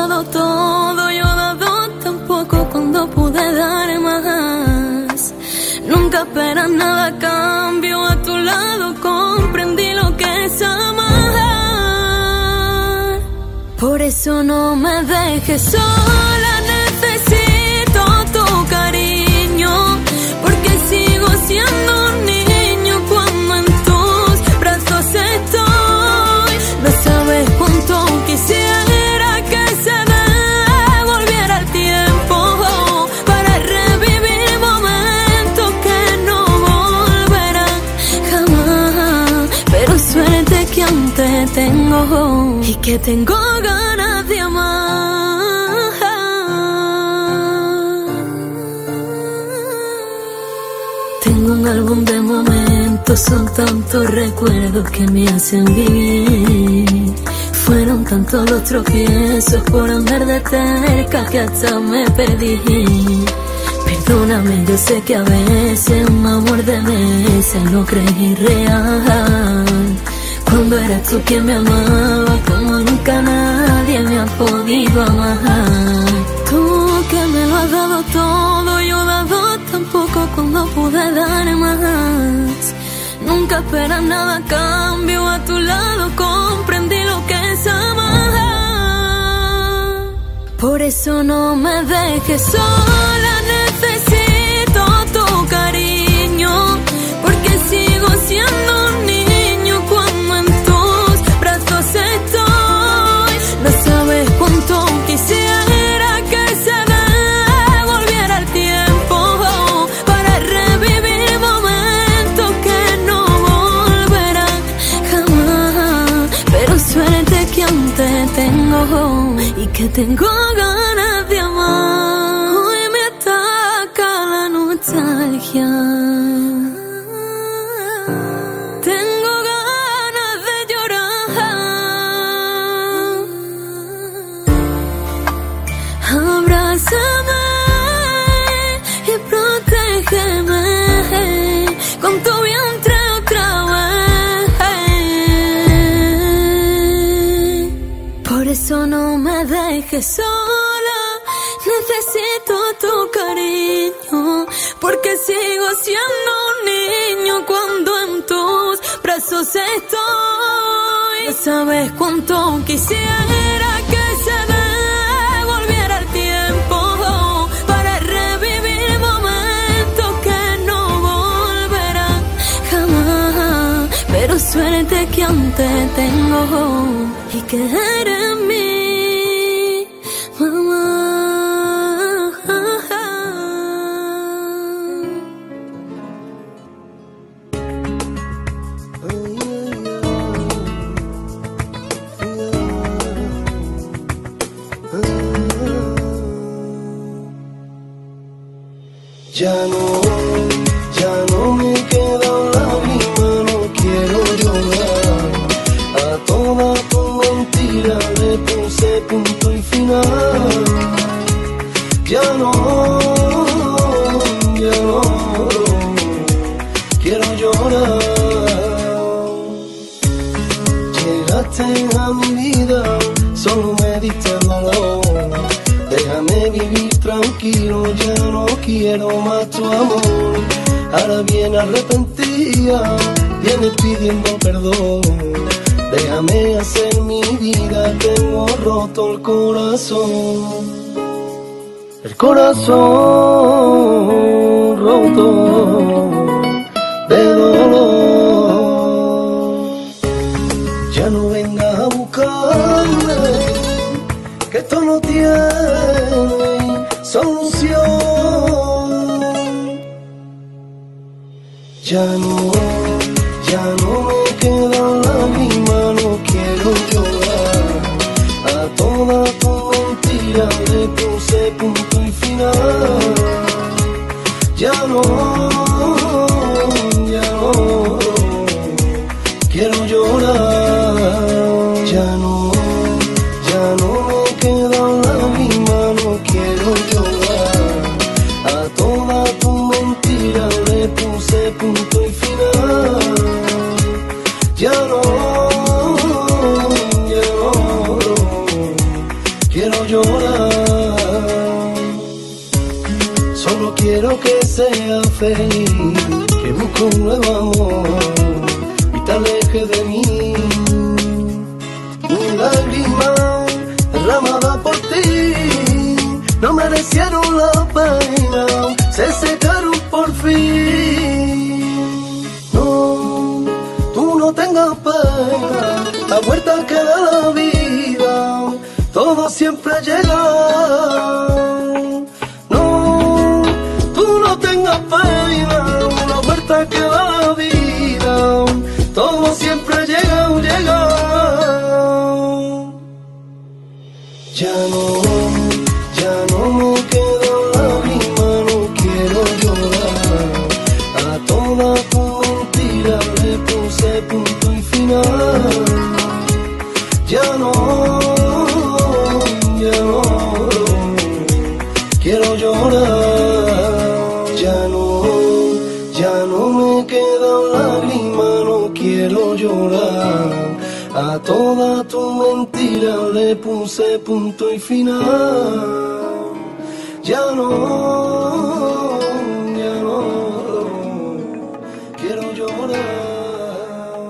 dado todo, yo he dado tan poco cuando pude dar más. Nunca esperas nada a cambio, a tu lado comprendí lo que es amar. Por eso no me dejes sola, necesito tu cariño, porque sigo siendo un niño cuando en tus brazos estoy. No sabes cuánto quisiera que se devolviera el tiempo para revivir momentos que no volverán jamás. Pero suerte que aún te tengo y que tengo ganas de amar. Tengo un álbum de momentos, son tantos recuerdos que me hacen vivir. Fueron tantos los tropiezos por andar de cerca que hasta me perdí. Perdóname, yo sé que a veces un amor de meses lo creí real. Cuando eras tú quien me amaba como nunca nadie me ha podido amar. Tú que me lo has dado todo, yo he dado tan poco cuando pude dar más. Nunca esperas nada a cambio, a tu lado comprendí lo que es amar. Por eso no me dejes sola, necesito tu cariño, porque sigo siendo un niño cuando en tus brazos estoy. No sabes cuánto quisiera que se devolviera el tiempo para revivir momentos que no volverán jamás. Pero suerte que aún te tengo y que tengo ganas de amar. Hoy me ataca la nostalgia. Tengo ganas de llorar. Abrázame y protégeme con tu vientre otra vez. Por eso no me dejes sola, necesito tu cariño, porque sigo siendo un niño cuando en tus brazos estoy. No sabes cuánto quisiera que se devolviera el tiempo para revivir momentos que no volverán jamás. Pero suerte que aún te tengo y que eres mi mamá. Ya no, ya no me queda lágrima, no quiero llorar. A toda tu mentira le puse punto y final. Ya no, ya no, quiero llorar. Llegaste a mi vida, solo me diste dolor. Déjame vivir tranquilo, ya no quiero más tu amor. Ahora viene arrepentida, viene pidiendo perdón. Déjame hacer mi vida, tengo roto el corazón. El corazón roto de dolor. Ya no vengas a buscarme, que esto no tiene solución. Ya no, ya no me queda lágrima, no quiero llorar. A toda tu mentira le puse punto y final. Ya no, ya no, quiero llorar. Ya no, ya no me queda lágrima, no quiero llorar. A toda tu mentira le puse punto y final. Ya no, ya no, quiero llorar. llorar. Solo quiero que sea feliz, que busque un nuevo amor y te aleje de mí. Mi lágrima derramada por ti no merecieron la pena, se secaron por fin. No, tú no tengas pena, la vuelta que da la vida, todo siempre llega. No, tú no tengas pena, la vuelta que da la vida, todo siempre llega, llega. Ya no, ya no me quedo lágrima, no quiero llorar. A toda tu mentira le puse punto y final. Ya no, ya no quiero llorar. Ya no, ya no me quedan lágrimas, no quiero llorar. A toda tu mentira le puse punto y final. Ya no, ya no quiero llorar.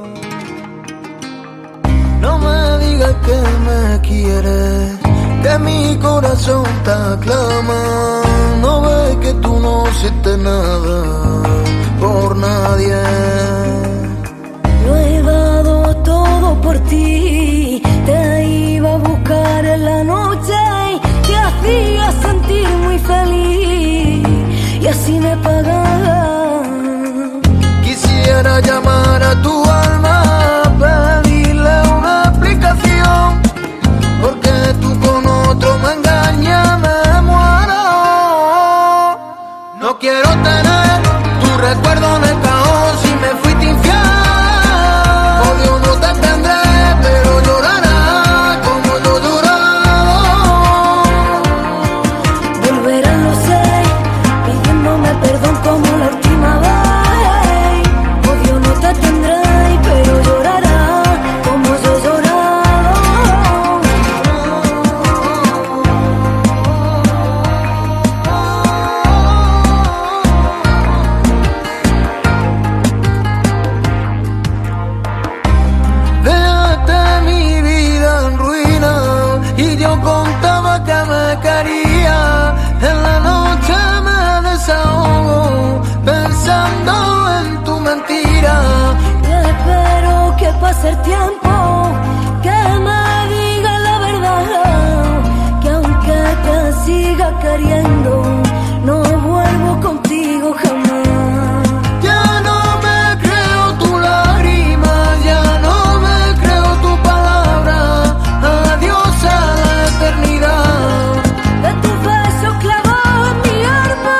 No me digas que me quieres, que mi corazón te aclama. No ves que tú no sientes nada por nadie. Lo he dado todo por ti, te iba a buscar en la noche y te hacía sentir muy feliz y así me pagaba. Quisiera llamar a tu alma, pedirle una explicación, porque tú con otro me engañas, me muero. No quiero tener tu recuerdo en el cajón si me fuiste infiel. Odio no te tendré, pero llorarás como yo he llorado. Volverán los seis pidiéndome perdón como la última vez. Odio no te tendré, pero llorarás como yo he llorado. Dejaste mi vida en ruina y yo contaba que me quería. En la noche me desahogo pensando en tu mentira. Espero que pase el tiempo, que me digas la verdad, que aunque te siga queriendo, no vuelvo contigo jamás. Ya no me creo tu lágrima, ya no me creo tu palabra. Adiós a la eternidad. De tus besos clavos en mi alma.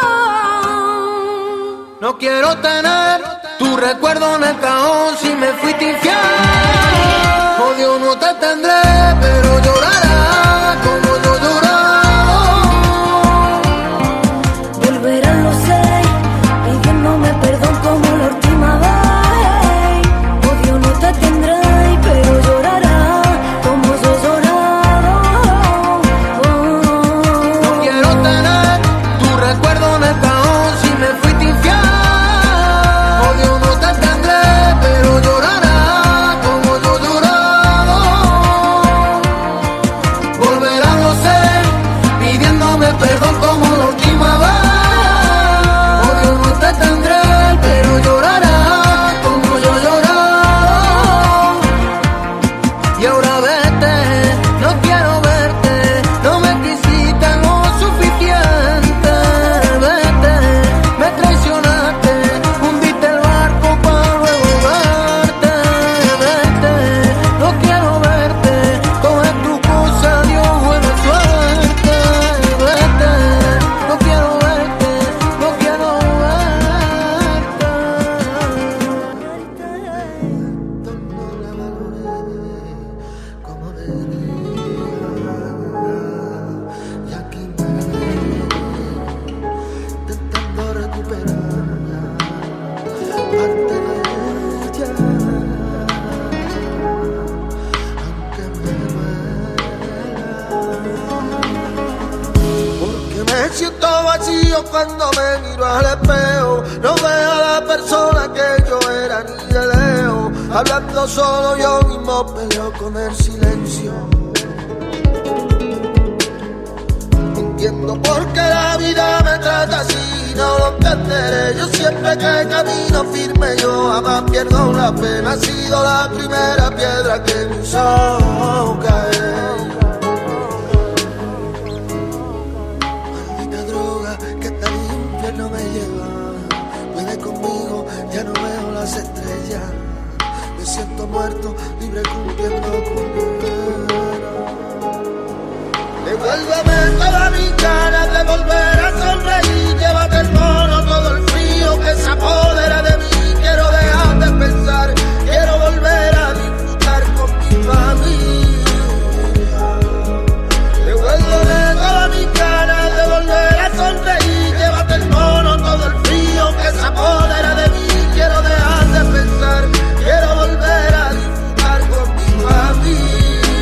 No quiero tener tu recuerdo en el cajón si me fuiste infiel. Odio no te tendré, pero llorarás como yo he llorado. Volverán los seis pidiéndome perdón como la última vez. Odio no te tendré, pero llorarás como yo he llorado. No quiero tener tu recuerdo en el cajón si me fuiste infiel. Odio no te tendré, Me siento vacío cuando me miro al espejo. No veo a la persona que yo era ni de lejos. Hablando solo yo mismo peleo con el silencio. No entiendo por qué la vida me trata así, no lo entenderé. Yo siempre que camino firme, yo jamás pierdo la fe. Me ha sido la primera piedra que me hizo caer. Maldita droga que esta limpia no me lleva. Puede conmigo, ya no veo las estrellas. Me siento muerto, libre cumpliendo condena. Devuélveme todas mis ganas de volver a sonreír. Llévate el mono, todo el frío que se apodera de mí. Quiero dejar de pensar, quiero volver a disfrutar con mi familia. Devuélveme todas mis ganas de volver a sonreír. Llévate el mono, todo el frío que se apodera de mí. Quiero dejar de pensar, quiero volver a disfrutar con mi familia.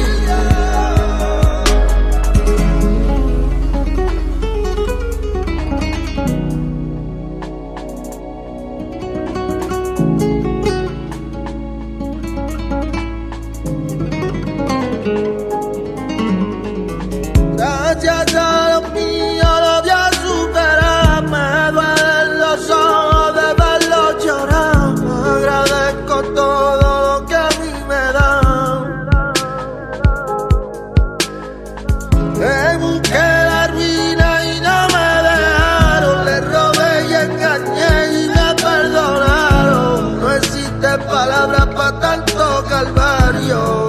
Gracias a los míos lo voy a superar. Me duelen los ojos de verlo llorar. Agradezco todo lo que a mí me dan. Le busqué la ruina y no me dejaron. Le robé y engañé y me perdonaron. No existen palabras para tanto calvario.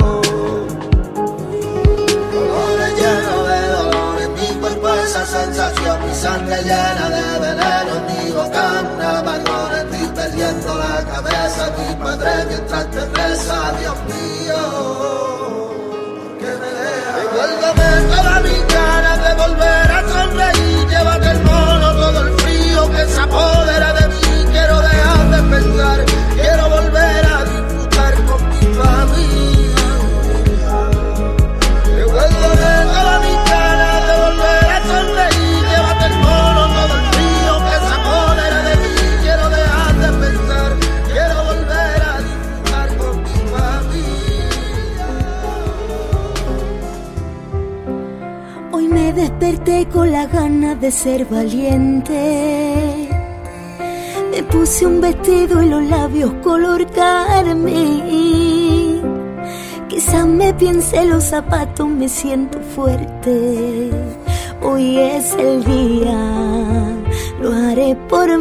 Esa sensación, mi sangre llena de veneno, en mi boca una amargor, estoy perdiendo la cabeza, mi padre mientras te reza, Dios mío, que me deja. Devuélveme todas mis ganas de volver a sonreír, llévate el mono, todo el frío que se apodera de mí, quiero dejar de pensar, quiero volver a disfrutar con mi familia. Devuélveme todas mis ganas de volver a sonreír, llévate el mono, todo el frío que se apodera de mí. Quiero dejar de pensar, quiero volver a disfrutar con mi familia. Hoy me desperté con las ganas de ser valiente. Me puse un vestido y los labios color carmín. Quizás me piense los zapatos, me siento fuerte. Hoy es el día, lo haré por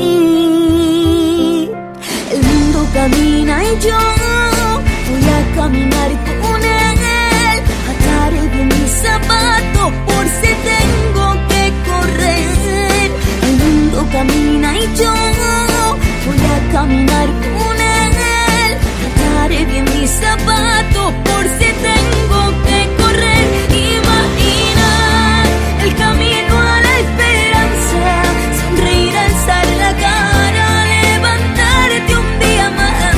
mí. El mundo camina y yo voy a caminar con él. Ataré bien mis zapatos por si tengo que correr. El mundo camina y yo voy a caminar con él. Ataré bien mis zapatos por si tengo que correr. Imaginar el camino a la esperanza, sonreír, alzar la cara, levantarte un día más.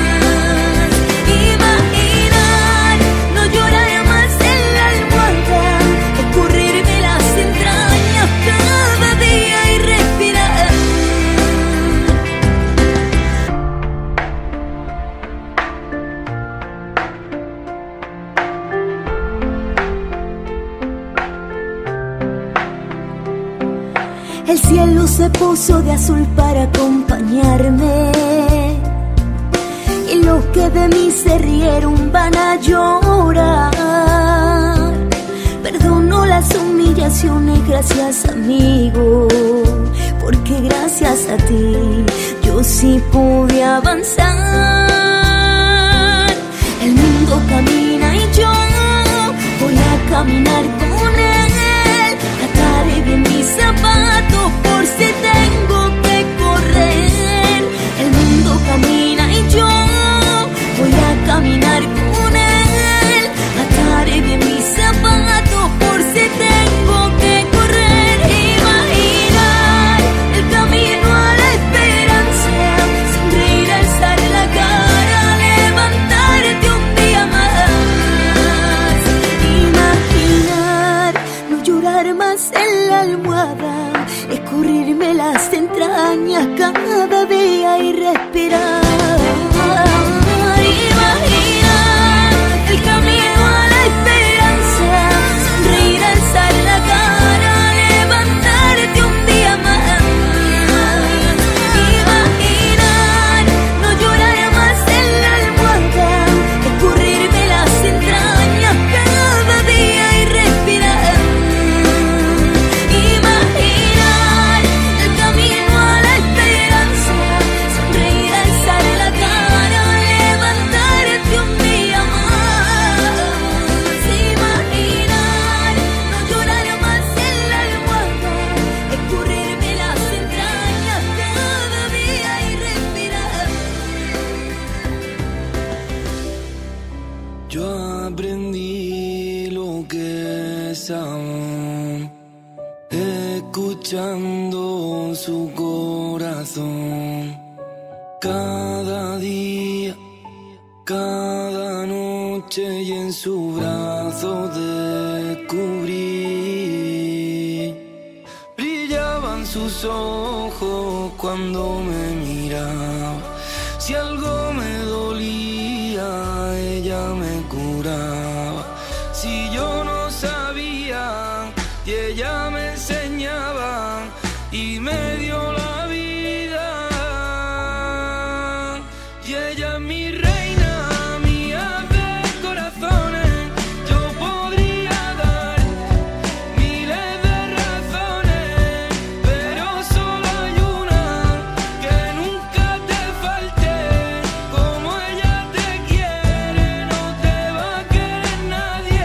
Imaginar no llorar más en la almohada, escurrirme las entrañas cada día y respirar. El cielo se puso de azul para acompañarme, y los que de mí se rieron van a llorar. Perdono las humillaciones, gracias amigo, porque gracias a ti yo sí pude avanzar. El mundo camina y yo voy a caminar con él. Ataré bien mis zapatos por si tengo que correr. El mundo camina y yo voy a caminar con él. Ataré bien mis zapatos por si tengo que correr. Imaginar el camino a la esperanza, sonreír, alzar la cara, levantarte un día más. Imaginar llorar más en la almohada, escurrirme las entrañas cada día y respirar. Imaginar el camino a la esperanza, sonreír, alzar la cara, levantarte un día más. Imaginar no llorar más en la almohada, escurrirme las entrañas cada día y respirar. Imaginar el camino a la esperanza, sonreír, alzar la cara, levantarte un día más. Imaginar no llorar más en la almohada, escurrirme las entrañas cada día y respirar. Yo aprendí lo que es amor, escuchando su corazón. Cada día, cada noche y en su brazo descubrí. Brillaban sus ojos cuando me miraba. Si algo me dolía, ella me curaba. Si yo no sabía, y ella me enseñaba y me dio la vida. Y ella es mi reina, mía de corazones. Yo podría dar miles de razones, pero solo hay una que nunca te falte. Como ella te quiere, no te va a querer nadie.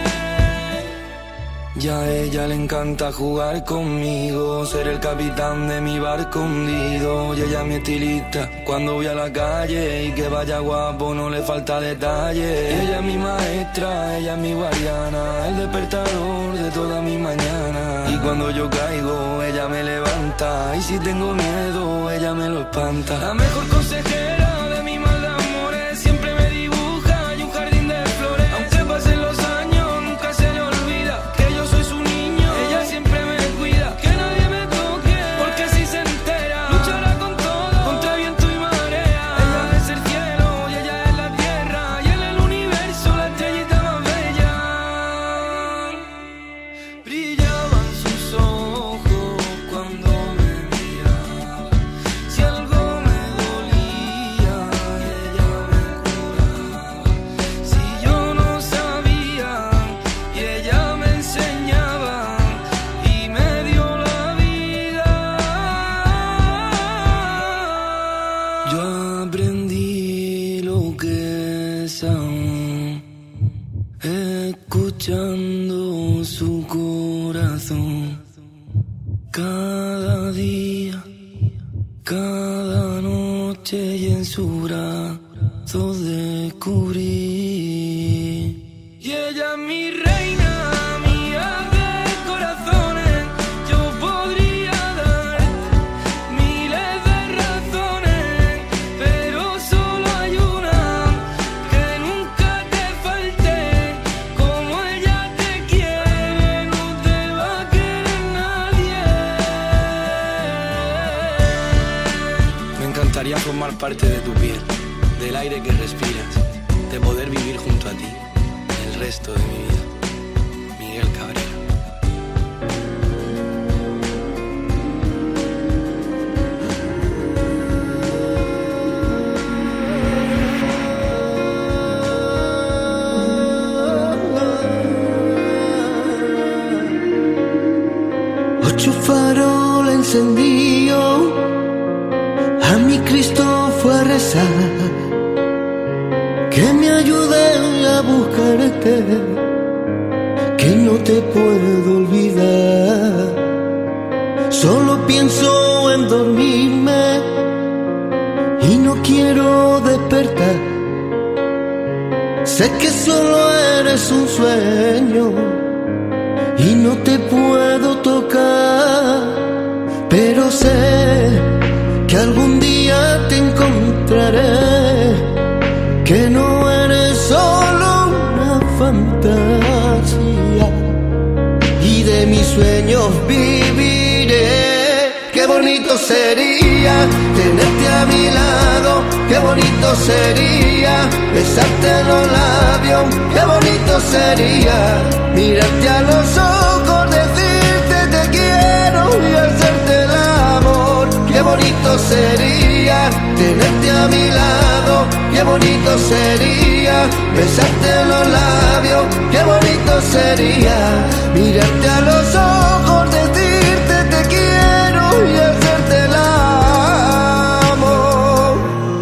Ya a ella le encanta jugar conmigo, ser el capitán de mi barco hundido. Y ella es mi estilista cuando voy a la calle, y que vaya guapo no le falta detalle. Ella es mi maestra, ella es mi guardiana, el despertador de toda mi mañana. Y cuando yo caigo, ella me levanta, y si tengo miedo, ella me lo espanta. La mejor consejera de mi mal de amores, siempre me dibuja y un jardín de flores. Aunque pasen los años, nunca se le olvida que yo soy su niño. Ella siempre me cuida, que nadie me toque, porque si se entera, luchará con todo, contra viento y marea. Ella es el cielo y ella es la tierra, y en el universo la estrellita más bella. Brillaban sus ojos cuando me miraba. Si algo me dolía, ella me curaba. Si yo no sabía, y ella me enseñaba y me dio la vida. Yo aprendí lo que es amor, escuchando su corazón. Cada día, cada noche y en su brazo descubrí. Y ella es mi reina, mía de corazones. Yo podría dar miles de razones, pero solo hay una que nunca te falte. Como ella te quiere, no te va a querer nadie. Me encantaría formar parte de tu piel, del aire que respiras, de poder vivir junto a ti el resto de mi vida. Miguel Cabrera. Ocho faroles encendido, a mi Cristo fue a rezar, que me ayude a buscarte, que no te puedo olvidar. Solo pienso en dormirme y no quiero despertar. Sé que solo eres un sueño y no te puedo tocar, pero sé que algún día te encontraré, que no eres solo una fantasía. Y y de mis sueños viviré. Qué bonito sería tenerte a mi lado, qué bonito sería besarte en los labios, qué bonito sería mirarte a los ojos, decirte te quiero y hacerte el amor. Qué bonito sería tenerte a mi lado, qué bonito sería besarte en los labios, qué bonito sería mirarte a los ojos, decirte te quiero y hacerte el amor.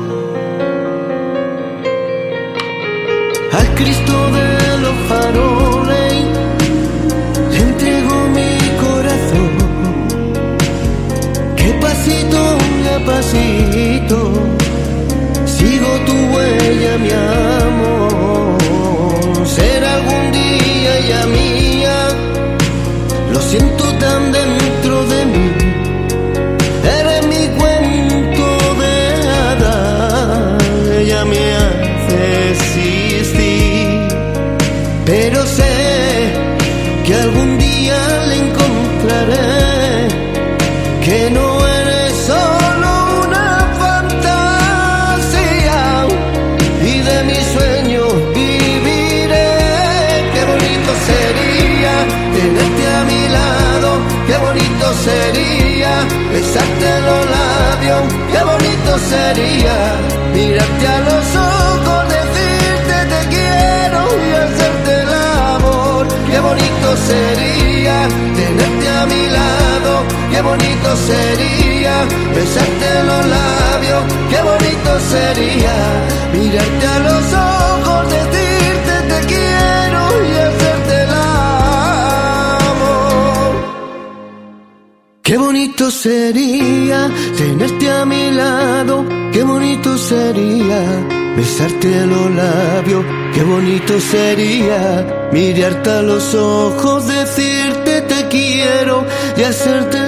Al Cristo de los faroles le entrego mi corazón, que pasito a pasito sigo tu huella, mi amor. Será algún día ella mía, lo siento tan dentro de mí. Eres mi cuento de hadas, ella me hace existir. Pero sé que algún día le encontraré, que no eres solo una fantasía y de mis sueños viviré. Qué bonito sería tenerte a mi lado, qué bonito sería besarte en los labios, qué bonito sería mirarte a los ojos, decirte te quiero y hacerte el amor. Qué bonito sería tenerte a mi lado, qué bonito sería besarte en los labios, qué bonito sería mirarte a los ojos, decirte te quiero y hacerte el amor. Qué bonito sería tenerte a mi lado, qué bonito sería besarte en los labios, qué bonito sería mirarte a los ojos, decirte te quiero y hacerte